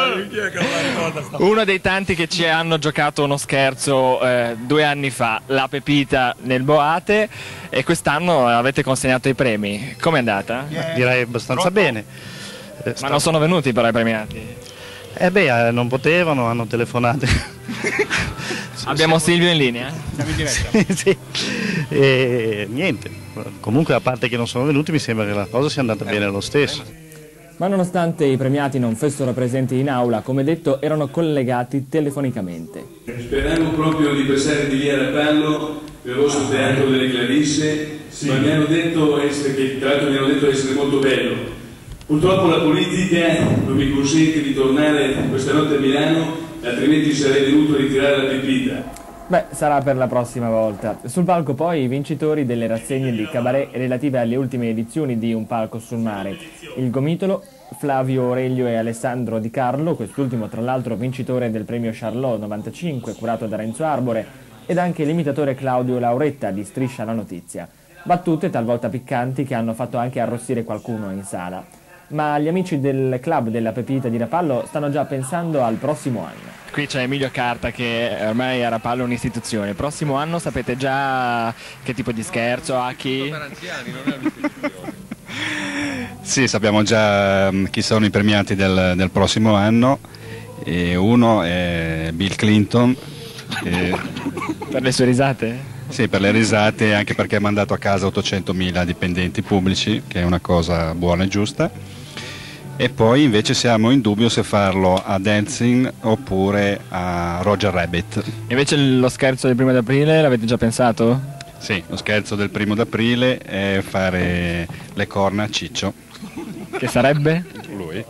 Uno dei tanti che ci hanno giocato uno scherzo 2 anni fa, la Pepita nel Boate, e quest'anno avete consegnato i premi. Com'è andata? Direi abbastanza bene. Ma non sono venuti però i premiati? Non potevano, hanno telefonato. Abbiamo Silvio in linea? Siamo in diretta. Sì. Niente, comunque a parte che non sono venuti mi sembra che la cosa sia andata bene lo stesso. Ma nonostante i premiati non fossero presenti in aula, come detto, erano collegati telefonicamente. Speravo proprio di passare di lì a Rapallo per il vostro teatro delle Clarisse, sì. Ma mi hanno detto che tra l'altro mi hanno detto essere molto bello. Purtroppo la politica non mi consente di tornare questa notte a Milano, altrimenti sarei venuto a ritirare la Pepita. Beh, sarà per la prossima volta. Sul palco poi i vincitori delle rassegne di cabaret relative alle ultime edizioni di Un palco sul mare. Il gomitolo, Flavio Aurelio e Alessandro Di Carlo, quest'ultimo tra l'altro vincitore del premio Charlot 95 curato da Renzo Arbore, ed anche l'imitatore Claudio Lauretta di Striscia la Notizia. Battute talvolta piccanti che hanno fatto anche arrossire qualcuno in sala. Ma gli amici del club della Pepita di Rapallo stanno già pensando al prossimo anno. Qui c'è Emilio Carta che ormai a Rapallo è un'istituzione. Il prossimo anno sapete già che tipo di scherzo, a chi? Per anziani, non è un'istituzione. Sì, sappiamo già chi sono i premiati del prossimo anno. E uno è Bill Clinton. Per le sue risate? Sì, per le risate, anche perché ha mandato a casa 800.000 dipendenti pubblici, che è una cosa buona e giusta. E poi invece siamo in dubbio se farlo a Dancing oppure a Roger Rabbit. Invece lo scherzo del 1° d'aprile l'avete già pensato? Sì, lo scherzo del 1° d'aprile è fare le corna a Ciccio. Che sarebbe? Lui.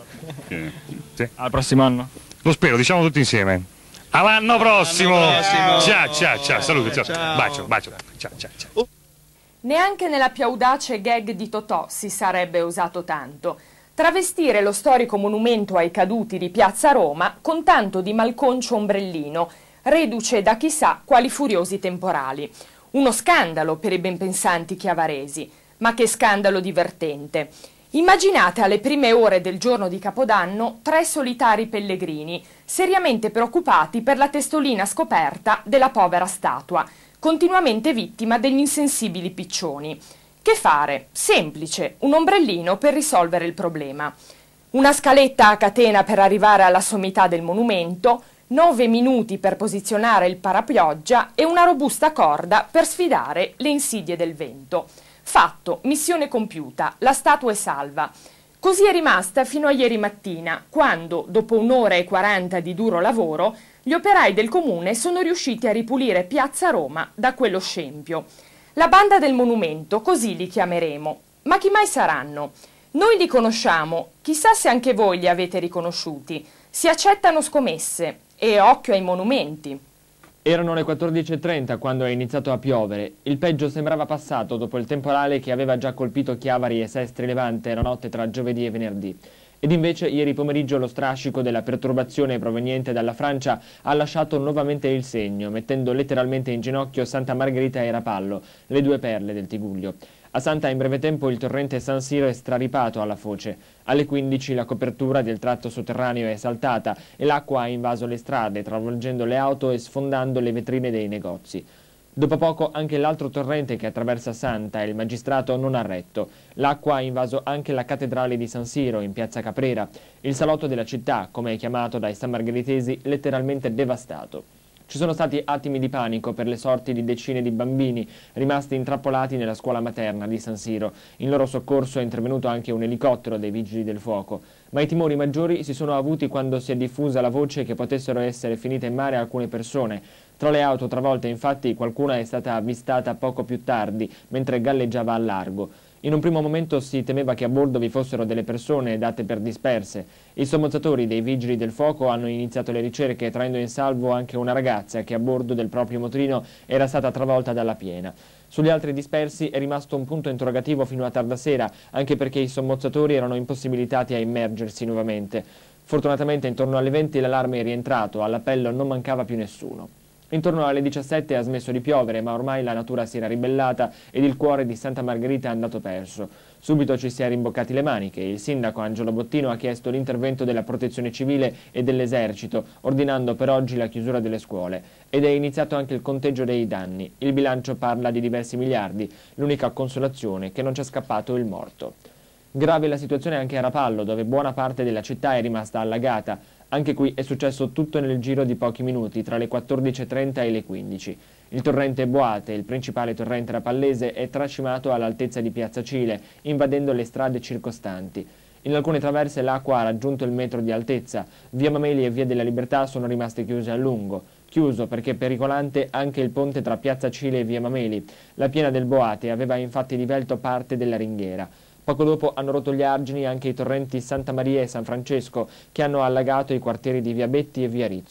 Sì. Al prossimo anno? Lo spero, diciamo tutti insieme. All'anno prossimo! Ciao, ciao, ciao, salute, ciao. Bacio, bacio, ciao, ciao, ciao. Neanche nella più audace gag di Totò si sarebbe usato tanto. Travestire lo storico monumento ai caduti di Piazza Roma con tanto di malconcio ombrellino, reduce da chissà quali furiosi temporali. Uno scandalo per i ben pensanti chiavaresi, ma che scandalo divertente. Immaginate alle prime ore del giorno di Capodanno 3 solitari pellegrini, seriamente preoccupati per la testolina scoperta della povera statua, continuamente vittima degli insensibili piccioni. Che fare? Semplice, un ombrellino per risolvere il problema. Una scaletta a catena per arrivare alla sommità del monumento, 9 minuti per posizionare il parapioggia e una robusta corda per sfidare le insidie del vento. Fatto, missione compiuta, la statua è salva. Così è rimasta fino a ieri mattina, quando, dopo 1 ora e 40 di duro lavoro, gli operai del comune sono riusciti a ripulire Piazza Roma da quello scempio. La banda del monumento, così li chiameremo. Ma chi mai saranno? Noi li conosciamo, chissà se anche voi li avete riconosciuti. Si accettano scommesse e occhio ai monumenti. Erano le 14:30 quando è iniziato a piovere. Il peggio sembrava passato dopo il temporale che aveva già colpito Chiavari e Sestri Levante la notte tra giovedì e venerdì. Ed invece ieri pomeriggio lo strascico della perturbazione proveniente dalla Francia ha lasciato nuovamente il segno, mettendo letteralmente in ginocchio Santa Margherita e Rapallo, le 2 perle del Tigullio. A Santa in breve tempo il torrente San Siro è straripato alla foce. Alle 15 la copertura del tratto sotterraneo è saltata e l'acqua ha invaso le strade, travolgendo le auto e sfondando le vetrine dei negozi. Dopo poco anche l'altro torrente che attraversa Santa e il magistrato non ha retto. L'acqua ha invaso anche la cattedrale di San Siro in piazza Caprera, il salotto della città, come è chiamato dai sammargheritesi, letteralmente devastato. Ci sono stati attimi di panico per le sorti di decine di bambini rimasti intrappolati nella scuola materna di San Siro. In loro soccorso è intervenuto anche un elicottero dei vigili del fuoco. Ma i timori maggiori si sono avuti quando si è diffusa la voce che potessero essere finite in mare alcune persone. Tra le auto travolte infatti qualcuna è stata avvistata poco più tardi mentre galleggiava al largo. In un primo momento si temeva che a bordo vi fossero delle persone date per disperse. I sommozzatori dei vigili del fuoco hanno iniziato le ricerche traendo in salvo anche una ragazza che a bordo del proprio motorino era stata travolta dalla piena. Sugli altri dispersi è rimasto un punto interrogativo fino a tarda sera, anche perché i sommozzatori erano impossibilitati a immergersi nuovamente. Fortunatamente intorno alle 20 l'allarme è rientrato, all'appello non mancava più nessuno. Intorno alle 17 ha smesso di piovere, ma ormai la natura si era ribellata ed il cuore di Santa Margherita è andato perso. Subito ci si è rimboccati le maniche. Il sindaco Angelo Bottino ha chiesto l'intervento della Protezione Civile e dell'Esercito, ordinando per oggi la chiusura delle scuole. Ed è iniziato anche il conteggio dei danni. Il bilancio parla di diversi miliardi. L'unica consolazione è che non c'è scappato il morto. Grave la situazione anche a Rapallo, dove buona parte della città è rimasta allagata. Anche qui è successo tutto nel giro di pochi minuti, tra le 14:30 e le 15. Il torrente Boate, il principale torrente rapallese, è tracimato all'altezza di Piazza Cile, invadendo le strade circostanti. In alcune traverse l'acqua ha raggiunto il metro di altezza. Via Mameli e Via della Libertà sono rimaste chiuse a lungo. Chiuso perché pericolante anche il ponte tra Piazza Cile e Via Mameli. La piena del Boate aveva infatti divelto parte della ringhiera. Poco dopo hanno rotto gli argini anche i torrenti Santa Maria e San Francesco, che hanno allagato i quartieri di Via Betti e Via Rizzo.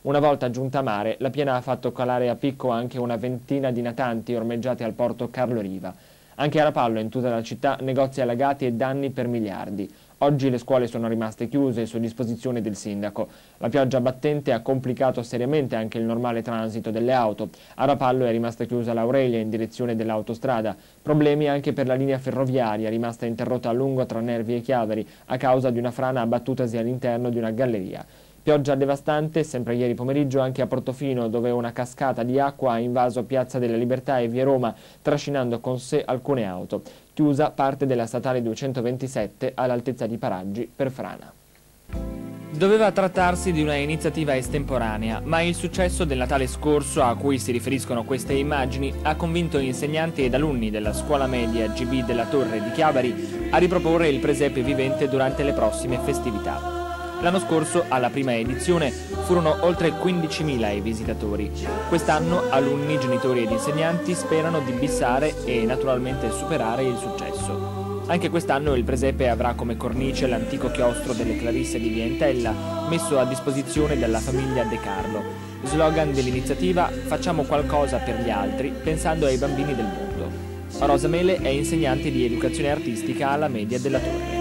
Una volta giunta a mare, la piena ha fatto calare a picco anche una ventina di natanti ormeggiati al porto Carlo Riva. Anche a Rapallo, in tutta la città, negozi allagati e danni per miliardi. Oggi le scuole sono rimaste chiuse su disposizione del sindaco. La pioggia battente ha complicato seriamente anche il normale transito delle auto. A Rapallo è rimasta chiusa l'Aurelia in direzione dell'autostrada. Problemi anche per la linea ferroviaria, rimasta interrotta a lungo tra Nervi e Chiavari a causa di una frana abbattutasi all'interno di una galleria. Pioggia devastante, sempre ieri pomeriggio, anche a Portofino, dove una cascata di acqua ha invaso Piazza della Libertà e via Roma, trascinando con sé alcune auto. Chiusa parte della statale 227 all'altezza di Paraggi per frana. Doveva trattarsi di una iniziativa estemporanea, ma il successo del Natale scorso, a cui si riferiscono queste immagini, ha convinto insegnanti ed alunni della scuola media GB della Torre di Chiavari a riproporre il presepe vivente durante le prossime festività. L'anno scorso, alla prima edizione, furono oltre 15.000 i visitatori. Quest'anno alunni, genitori ed insegnanti sperano di bissare e naturalmente superare il successo. Anche quest'anno il presepe avrà come cornice l'antico chiostro delle Clarisse di Via Entella, messo a disposizione dalla famiglia De Carlo. Slogan dell'iniziativa: facciamo qualcosa per gli altri, pensando ai bambini del mondo. Rosa Mele è insegnante di educazione artistica alla media della Torre.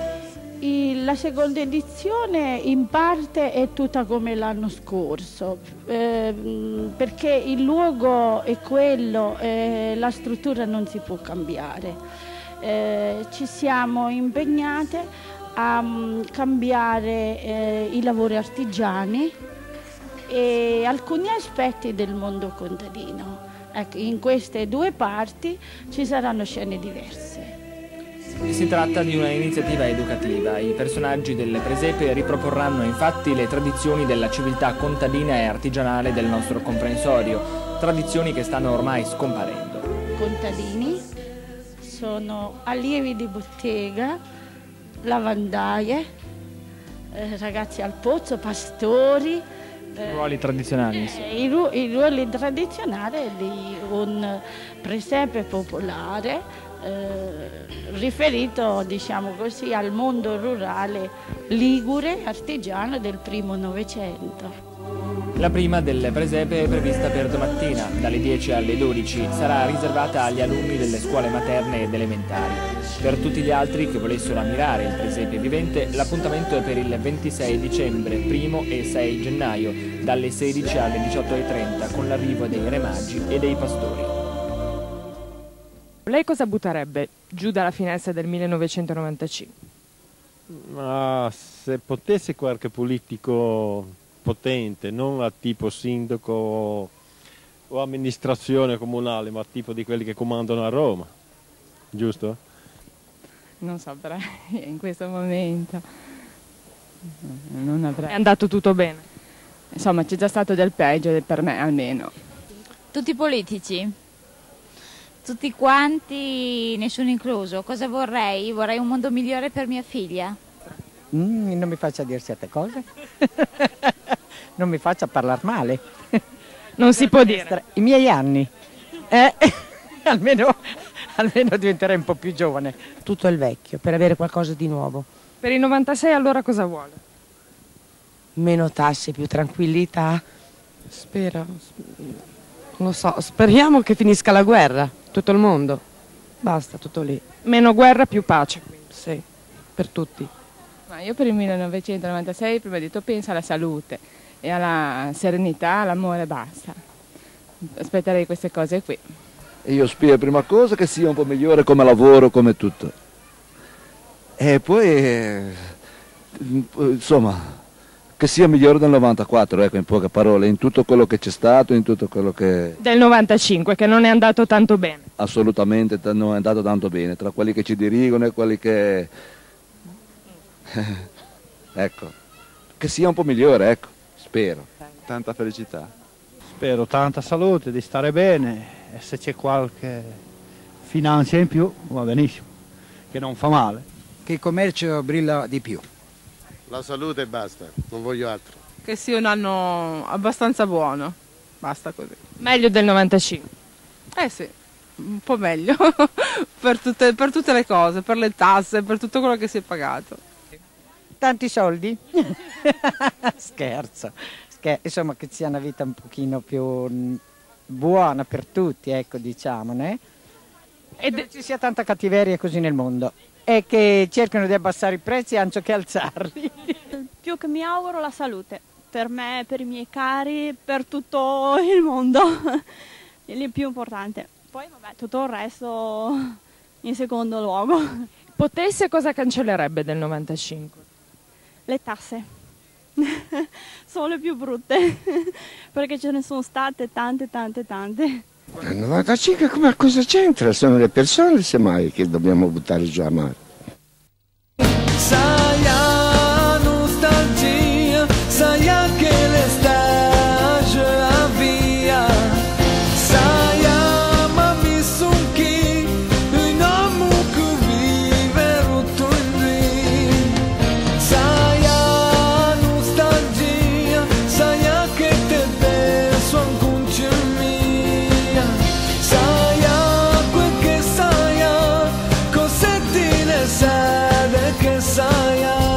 La seconda edizione in parte è tutta come l'anno scorso, perché il luogo è quello, la struttura non si può cambiare. Ci siamo impegnate a cambiare i lavori artigiani e alcuni aspetti del mondo contadino. Ecco, in queste due parti ci saranno scene diverse. Si tratta di una iniziativa educativa. I personaggi delle presepe riproporranno infatti le tradizioni della civiltà contadina e artigianale del nostro comprensorio, tradizioni che stanno ormai scomparendo. Contadini sono allievi di bottega, lavandaie, ragazzi al pozzo, pastori. Ruoli tradizionali. I ruoli tradizionali di un presepe popolare riferito, diciamo così, al mondo rurale ligure artigiano del primo Novecento. La prima delle presepe è prevista per domattina, dalle 10 alle 12, sarà riservata agli alunni delle scuole materne ed elementari. Per tutti gli altri che volessero ammirare il presepe vivente, l'appuntamento è per il 26 dicembre, 1 e 6 gennaio, dalle 16 alle 18:30, con l'arrivo dei re magi e dei pastori. Lei cosa butterebbe giù dalla finestra del 1995? Ma se potesse qualche politico potente, non a tipo sindaco o amministrazione comunale, ma tipo di quelli che comandano a Roma, giusto? Non saprei in questo momento. Non avrei. È andato tutto bene? Insomma, c'è già stato del peggio per me almeno. Tutti politici? Tutti quanti, nessuno incluso. Cosa vorrei? Vorrei un mondo migliore per mia figlia. Non mi faccia dire certe cose. Non mi faccia parlare male. Non si può dire. I miei anni. Almeno diventerei un po' più giovane. Tutto il vecchio, per avere qualcosa di nuovo. Per il 96 allora cosa vuole? Meno tasse, più tranquillità. Spero. Non lo so, speriamo che finisca la guerra, tutto il mondo. Basta, tutto lì. Meno guerra, più pace. Sì, per tutti. Ma io per il 1996 prima di tutto penso alla salute e alla serenità, all'amore, basta. Aspetterei queste cose qui. Io spero prima cosa che sia un po' migliore come lavoro, come tutto. E poi, insomma, che sia migliore del 94, ecco, in poche parole, in tutto quello che c'è stato, in tutto quello che... Del 95, che non è andato tanto bene. Assolutamente non è andato tanto bene, tra quelli che ci dirigono e quelli che... ecco, che sia un po' migliore, ecco, spero. Tanta felicità. Spero tanta salute, di stare bene, e se c'è qualche finanza in più va benissimo, che non fa male. Che il commercio brilla di più. La salute e basta, non voglio altro. Che sia un anno abbastanza buono, basta così. Meglio del 95? Sì, un po' meglio, per tutte le cose, per le tasse, per tutto quello che si è pagato. Tanti soldi? Scherzo, insomma che sia una vita un pochino più buona per tutti, ecco, diciamo, né? E che ci sia tanta cattiveria così nel mondo e che cercano di abbassare i prezzi anziché alzarli. Più che mi auguro la salute, per me, per i miei cari, per tutto il mondo, è il più importante. Poi vabbè, tutto il resto in secondo luogo. Potesse, cosa cancellerebbe del 95? Le tasse. Sono le più brutte, perché ce ne sono state tante. Il 95 come cosa c'entra? Sono le persone semmai che dobbiamo buttare giù a mare. Sai a nostalgia, sai anche l'estate avvia, sai a ma mi son chi, un uomo che vive rotto in lì. Sai a nostalgia, sai anche te penso ancora mia, sai a quel che sai a, cos'è di ne sai che sai a.